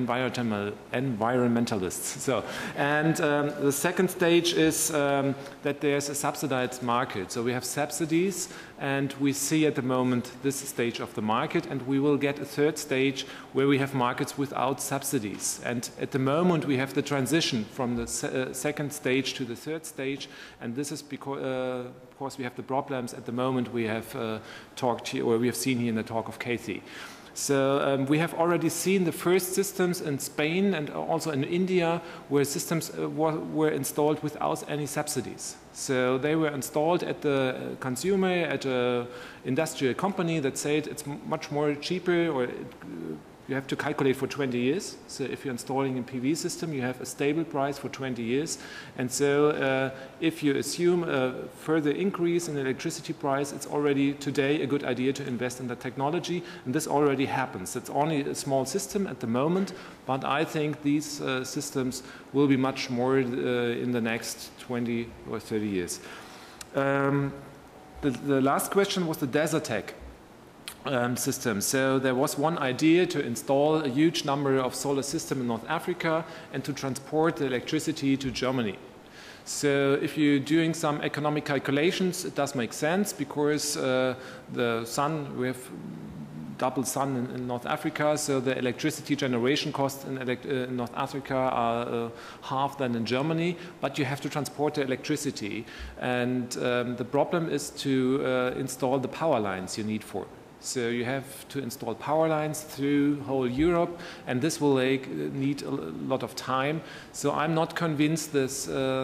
environmentalists. So, and the second stage is that there's a subsidized market. So we have subsidies, and we see at the moment this stage of the market, and we will get a third stage where we have markets without subsidies. And at the moment we have the transition from the second stage to the third stage, and this is because of course we have the problems at the moment we have talked here, or we have seen here in the talk of Kathy. So we have already seen the first systems in Spain and also in India where systems were installed without any subsidies. So they were installed at the consumer, at an industrial company that said it's much more cheaper, or you have to calculate for 20 years. So if you're installing a PV system, you have a stable price for 20 years. And so if you assume a further increase in the electricity price, it's already today a good idea to invest in the technology. And this already happens. It's only a small system at the moment, but I think these systems will be much more in the next 20 or 30 years. The last question was the Desertec system. So there was one idea to install a huge number of solar systems in North Africa and to transport the electricity to Germany. So if you're doing some economic calculations, it does make sense because the sun, we have double sun in North Africa, so the electricity generation costs in North Africa are half than in Germany, but you have to transport the electricity. And the problem is to install the power lines you need for it. So you have to install power lines through whole Europe, and this will need a lot of time. So I'm not convinced this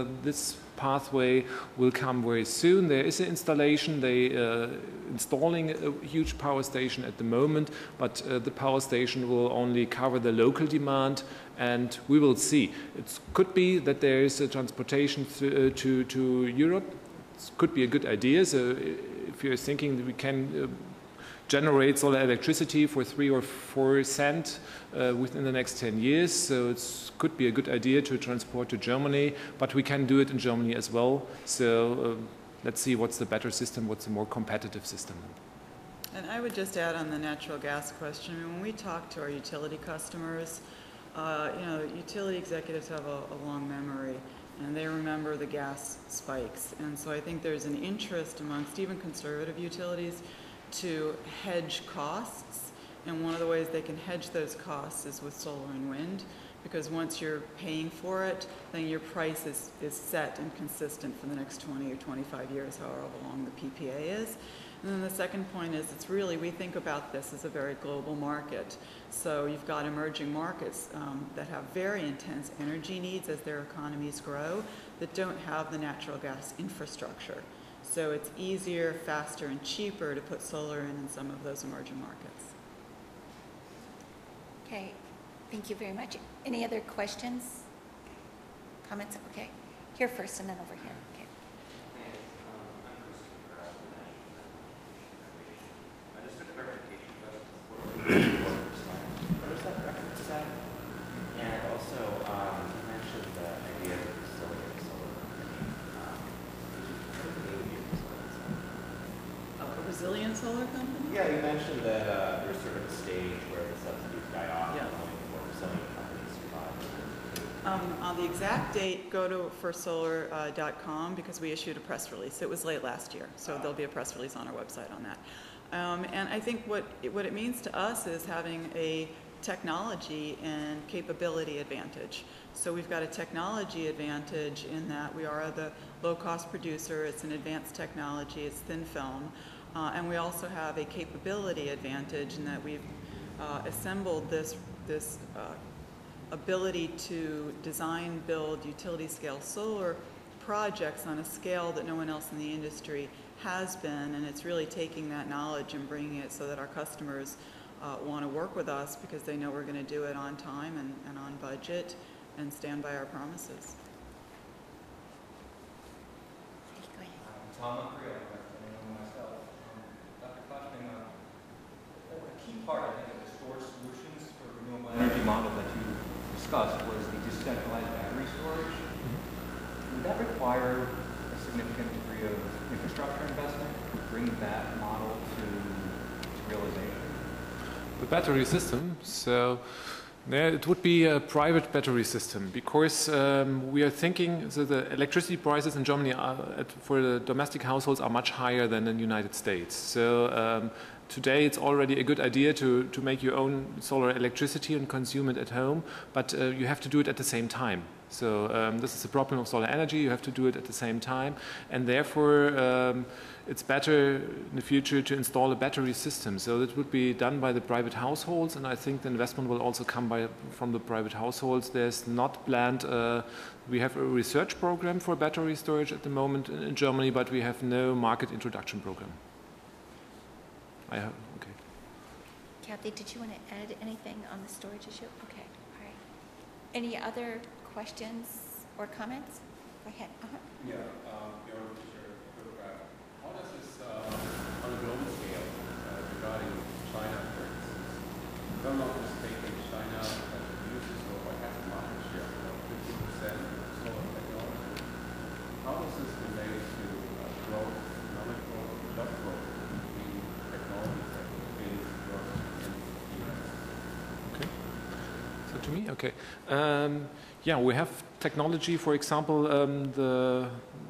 pathway will come very soon. There is an installation. They installing a huge power station at the moment, but the power station will only cover the local demand, and we will see. It could be that there is a transportation to Europe. It could be a good idea. So if you're thinking that we can generate solar electricity for 3 or 4 cents within the next 10 years. So it could be a good idea to transport to Germany, but we can do it in Germany as well. So let's see what's the better system, what's the more competitive system. And I would just add on the natural gas question. I mean, when we talk to our utility customers, utility executives have a long memory, and they remember the gas spikes. And so I think there's an interest amongst even conservative utilities to hedge costs, and one of the ways they can hedge those costs is with solar and wind, because once you're paying for it, then your price is set and consistent for the next 20 or 25 years, however long the PPA is. And then the second point is, it's really, we think about this as a very global market. So you've got emerging markets that have very intense energy needs as their economies grow, that don't have the natural gas infrastructure. So it's easier, faster, and cheaper to put solar in some of those emerging markets. Okay, thank you very much. Any other questions, comments? Okay, here first and then over here. Okay. Just a clarification question. What is that reference to that? And also, you mentioned the idea of solar company. solar company? Yeah, you mentioned that there's sort of a stage where the subsidies die off and only more resilient companies survive. On the exact date, go to firstsolar.com because we issued a press release. It was late last year, so there'll be a press release on our website on that. And I think what it means to us is having a technology and capability advantage. So we've got a technology advantage in that we are the low-cost producer. It's an advanced technology. It's thin film. And we also have a capability advantage in that we've assembled this ability to design, build utility-scale solar projects on a scale that no one else in the industry has been, and it's really taking that knowledge and bringing it so that our customers want to work with us because they know we're going to do it on time and on budget and stand by our promises. Tom Creel, myself. Dr. Kochman, a key part, I think, of the storage solutions for renewable energy model that you discussed was the decentralized battery storage. Would that require a significant degree of infrastructure investment to bring that model to realization? The battery system, so there it would be a private battery system because we are thinking so the electricity prices in Germany for the domestic households are much higher than in the United States. So today it's already a good idea to make your own solar electricity and consume it at home, but you have to do it at the same time. So this is the problem of solar energy. You have to do it at the same time, and therefore it's better in the future to install a battery system. So it would be done by the private households, and I think the investment will also come from the private households. There's not planned. We have a research program for battery storage at the moment in Germany, but we have no market introduction program. Okay. Kathy, did you want to add anything on the storage issue? Okay, all right. Any other questions or comments? Go ahead. Yeah, your photograph. How does this, on a global scale, regarding China, for instance, if I'm not mistaken, China uses or has a market share of 50% solar technology. How does this relate to growth, economic growth, job growth between technologies that being growth in the US? Okay. So to me, okay. Yeah, we have technology, for example, the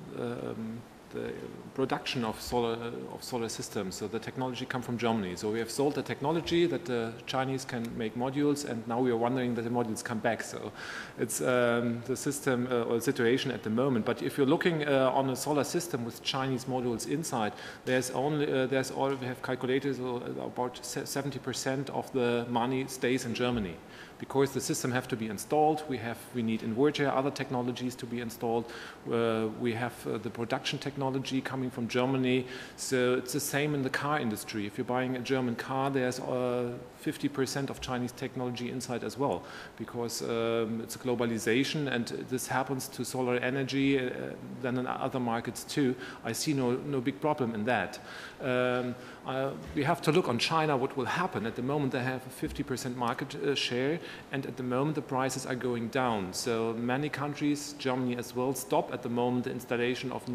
production of solar systems. So the technology comes from Germany. So we have sold the technology that the Chinese can make modules, and now we are wondering that the modules come back. So it's the system or situation at the moment. But if you're looking on a solar system with Chinese modules inside, we have calculated about 70% of the money stays in Germany. Because the system have to be installed, we need inverter, other technologies to be installed. We have the production technology coming from Germany. So it's the same in the car industry. If you're buying a German car, there's 50% of Chinese technology inside as well, because it's a globalization, and this happens to solar energy than in other markets too. I see no big problem in that. We have to look on China what will happen. At the moment they have a 50% market share, and at the moment the prices are going down. So many countries, Germany as well, stop at the moment the installation of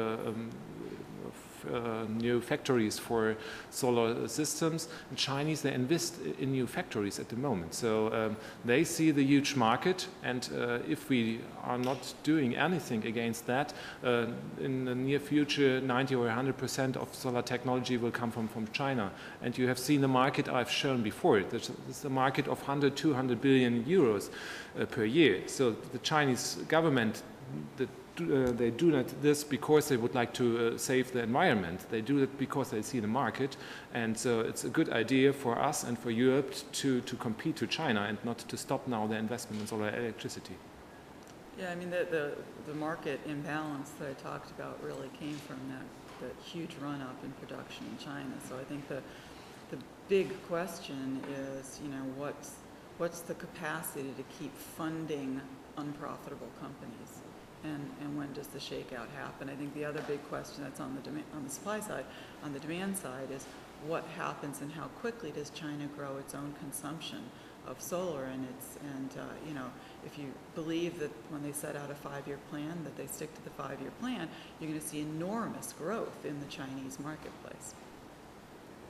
new factories for solar systems. And Chinese, they invest in new factories at the moment. So they see the huge market, and if we are not doing anything against that, in the near future 90 or 100% of solar technology will come from China. And you have seen the market I've shown before. This is a market of 100, 200 billion euros per year. So the Chinese government, they do not this because they would like to save the environment. They do it because they see the market, and so it's a good idea for us and for Europe to compete to China and not to stop now their investment in solar electricity. Yeah, I mean the market imbalance that I talked about really came from that huge run-up in production in China. So I think the big question is, what's the capacity to keep funding unprofitable companies? And when does the shakeout happen? I think the other big question that's on the supply side, on the demand side, is what happens and how quickly does China grow its own consumption of solar? And if you believe that when they set out a 5-year plan, that they stick to the 5-year plan, you're going to see enormous growth in the Chinese marketplace.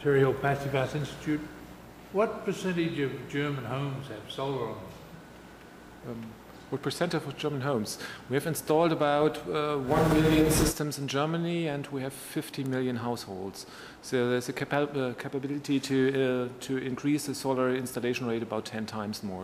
Terry Hill, Passive House Institute. What percentage of German homes have solar on them? What percent of German homes? We have installed about 1 million systems in Germany, and we have 50 million households. So there's a capability to increase the solar installation rate about 10 times more.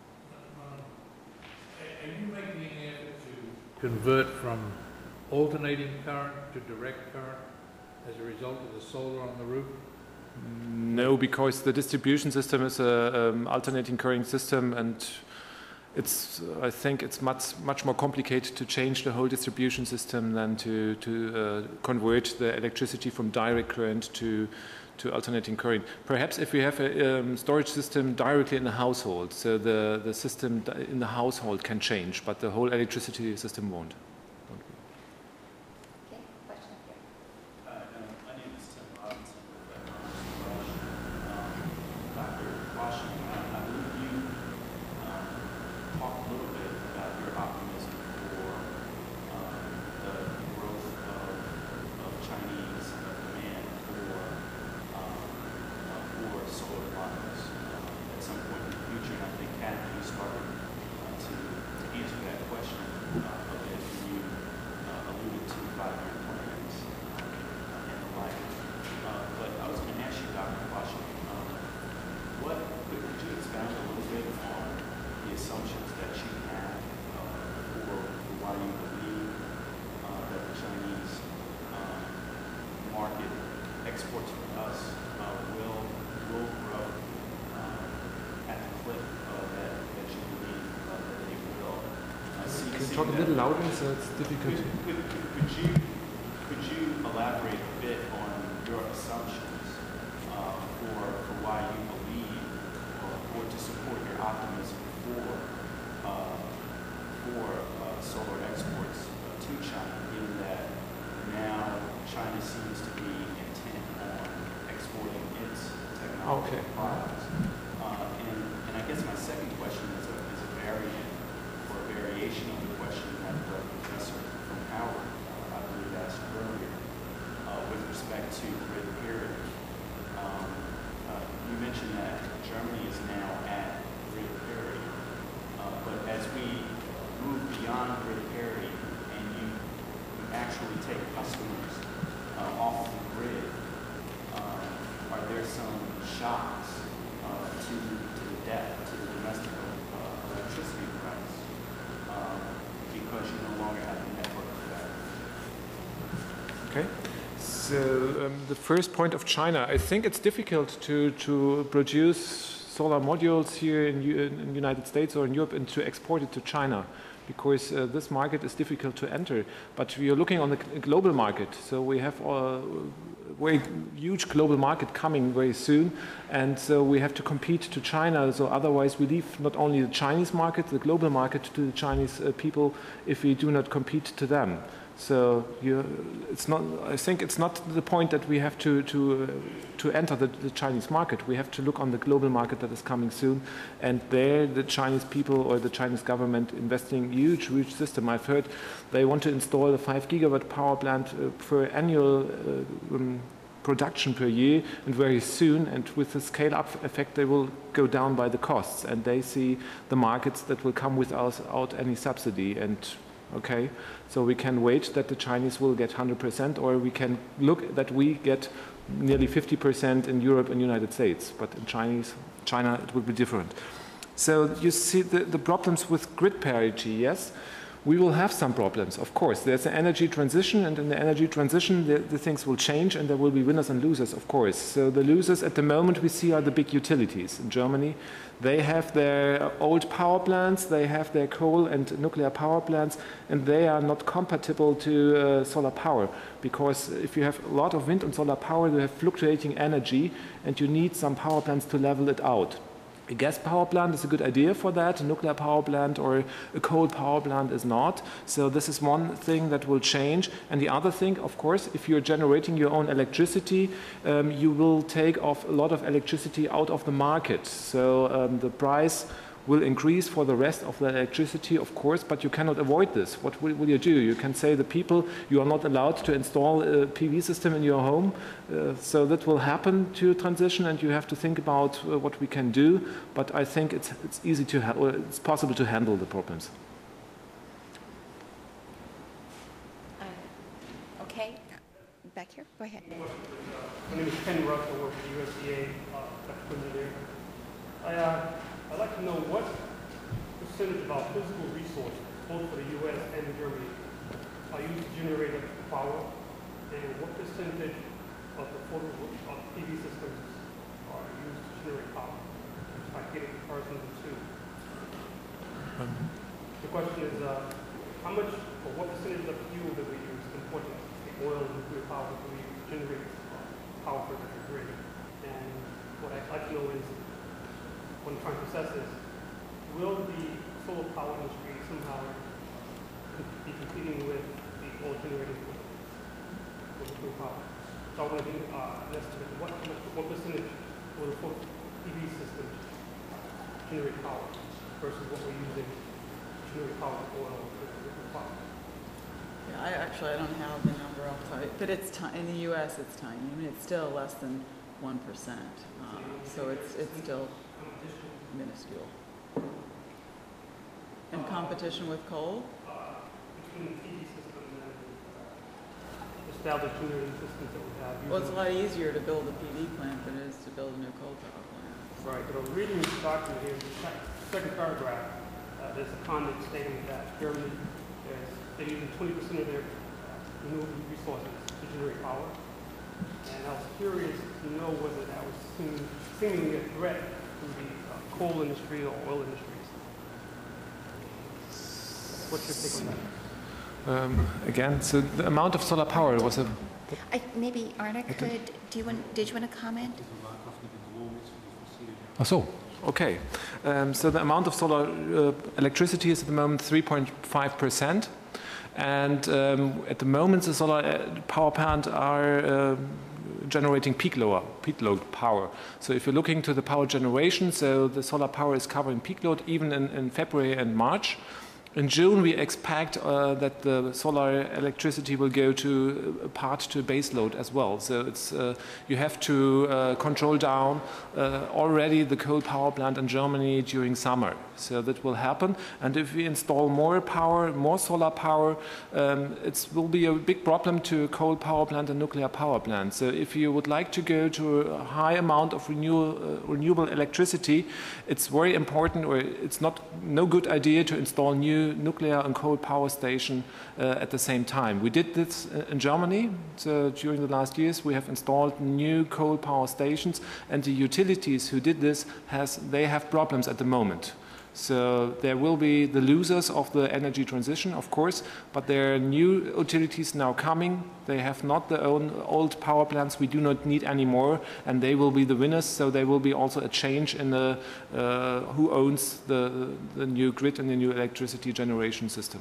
Are you making any effort to convert from alternating current to direct current as a result of the solar on the roof? No, because the distribution system is an alternating current system, and I think it's much more complicated to change the whole distribution system than to convert the electricity from direct current to alternating current. Perhaps if we have a storage system directly in the household, so the system in the household can change, but the whole electricity system won't. Exports from us will grow at the clip that you believe that they will. Can you talk a little louder, so it's difficult? Could you elaborate a bit on your assumptions for why you believe or to support your optimism for solar exports to China, given that now China seems to be intent on exporting its technology products. And I guess my second question is a variant or a variation of the question that the professor from Howard, I believe, asked earlier with respect to grid parity. You mentioned that Germany is now at grid parity, but as we move beyond grid parity and you actually take customers off the grid, are there some shocks to the to the domestic electricity price because you no longer have the network effect? Okay. So the first point of China, I think it's difficult to produce solar modules here in the United States or in Europe and to export it to China, because this market is difficult to enter. But we are looking on the global market, so we have a very huge global market coming very soon, and so we have to compete to China. So otherwise we leave not only the Chinese market, the global market to the Chinese people if we do not compete to them. So it's not. I think it's not the point that we have to enter the Chinese market. We have to look on the global market that is coming soon, and there the Chinese people or the Chinese government investing huge system. I've heard they want to install a 5 gigawatt power plant per annual production per year, and very soon, and with the scale-up effect, they will go down by the costs, and they see the markets that will come without any subsidy. And okay, so we can wait that the Chinese will get 100%, or we can look that we get nearly 50% in Europe and United States, but in China it will be different. So you see the problems with grid parity, yes? We will have some problems, of course. There's an energy transition, and in the energy transition the things will change, and there will be winners and losers, of course. So the losers at the moment we see are the big utilities in Germany. They have their old power plants, they have their coal and nuclear power plants, and they are not compatible to solar power, because if you have a lot of wind and solar power, you have fluctuating energy, and you need some power plants to level it out. A gas power plant is a good idea for that. A nuclear power plant or a coal power plant is not. So this is one thing that will change. And the other thing, of course, if you're generating your own electricity, you will take off a lot of electricity out of the market. So the price will increase for the rest of the electricity, of course, but you cannot avoid this. What will you do? You can say the people, you are not allowed to install a PV system in your home, so that will happen to transition, and you have to think about what we can do, but I think it's easy to, it's possible to handle the problems. Okay, back here, go ahead. My name is Ken Russ. I work for the USDA electrical engineer. I'd like to know what percentage of our physical resources, both for the U.S. and Germany, are used to generate power, and what percentage of the PV systems are used to generate power? If I get a comparison of the two. The question is, how much or what percentage of the fuel that we use, importing oil and nuclear power, do we generate power for the grid? And what I'd like to know is, what I'm trying to assess is, will the solar power industry somehow be competing with the oil generating with nuclear power? So I want to do an estimate. What percentage will the PV system generate power versus what we're using to generate power with oil and nuclear power? Yeah, I don't have the number off the top, but it's in the U.S. it's tiny. I mean, it's still less than 1%, so it's still minuscule. In competition with coal? Between the PV system and established generating systems that we have. Well, it's a lot easier to build a PV plant than it is to build a new coal power plant. Right, but I'm reading this document here, the second paragraph, there's a comment stating that Germany they're using 20% of their renewable resources to generate power. And I was curious to know whether that was seemingly a threat to the coal industry or oil industries. What's your take on that? Again, so the amount of solar power was a... Maybe Arne could, did you want to comment? Oh, so, okay. So the amount of solar electricity is at the moment 3.5%. And at the moment, the solar power plant are generating peak load power. So if you're looking to the power generation, so the solar power is covering peak load even in February and March. In June, we expect that the solar electricity will go to a part to base load as well. So it's you have to control down already the coal power plant in Germany during summer. So that will happen. And if we install more power, more solar power, it will be a big problem to coal power plant and nuclear power plant. So if you would like to go to a high amount of renewable electricity, it's very important, or it's no good idea to install new nuclear and coal power station at the same time. We did this in Germany. So during the last years, we have installed new coal power stations, and the utilities who did this they have problems at the moment. So there will be the losers of the energy transition, of course, but there are new utilities now coming. They have not their own old power plants we do not need anymore, and they will be the winners. So there will be also a change in the who owns the new grid and the new electricity generation system.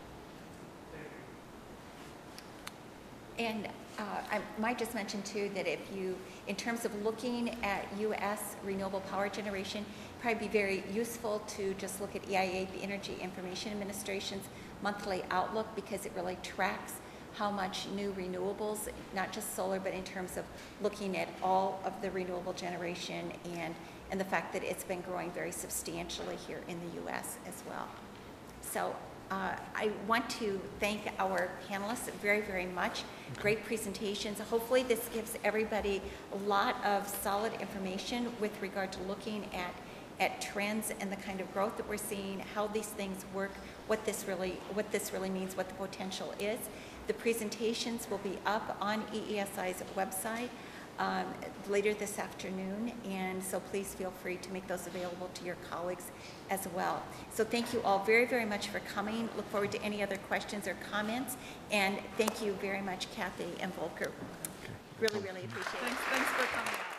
And I might just mention too that if you, in terms of looking at U.S. renewable power generation, probably be very useful to just look at EIA, the Energy Information Administration's monthly outlook, because it really tracks how much new renewables, not just solar, but in terms of looking at all of the renewable generation and the fact that it's been growing very substantially here in the U.S. as well. So I want to thank our panelists very, very much. Great presentations. Hopefully this gives everybody a lot of solid information with regard to looking at trends and the kind of growth that we're seeing, how these things work, what this really means, what the potential is. The presentations will be up on EESI's website later this afternoon, and so please feel free to make those available to your colleagues as well. So thank you all very, very much for coming. Look forward to any other questions or comments, and thank you very much, Kathy and Volker. Really, really appreciate it. Thanks for coming.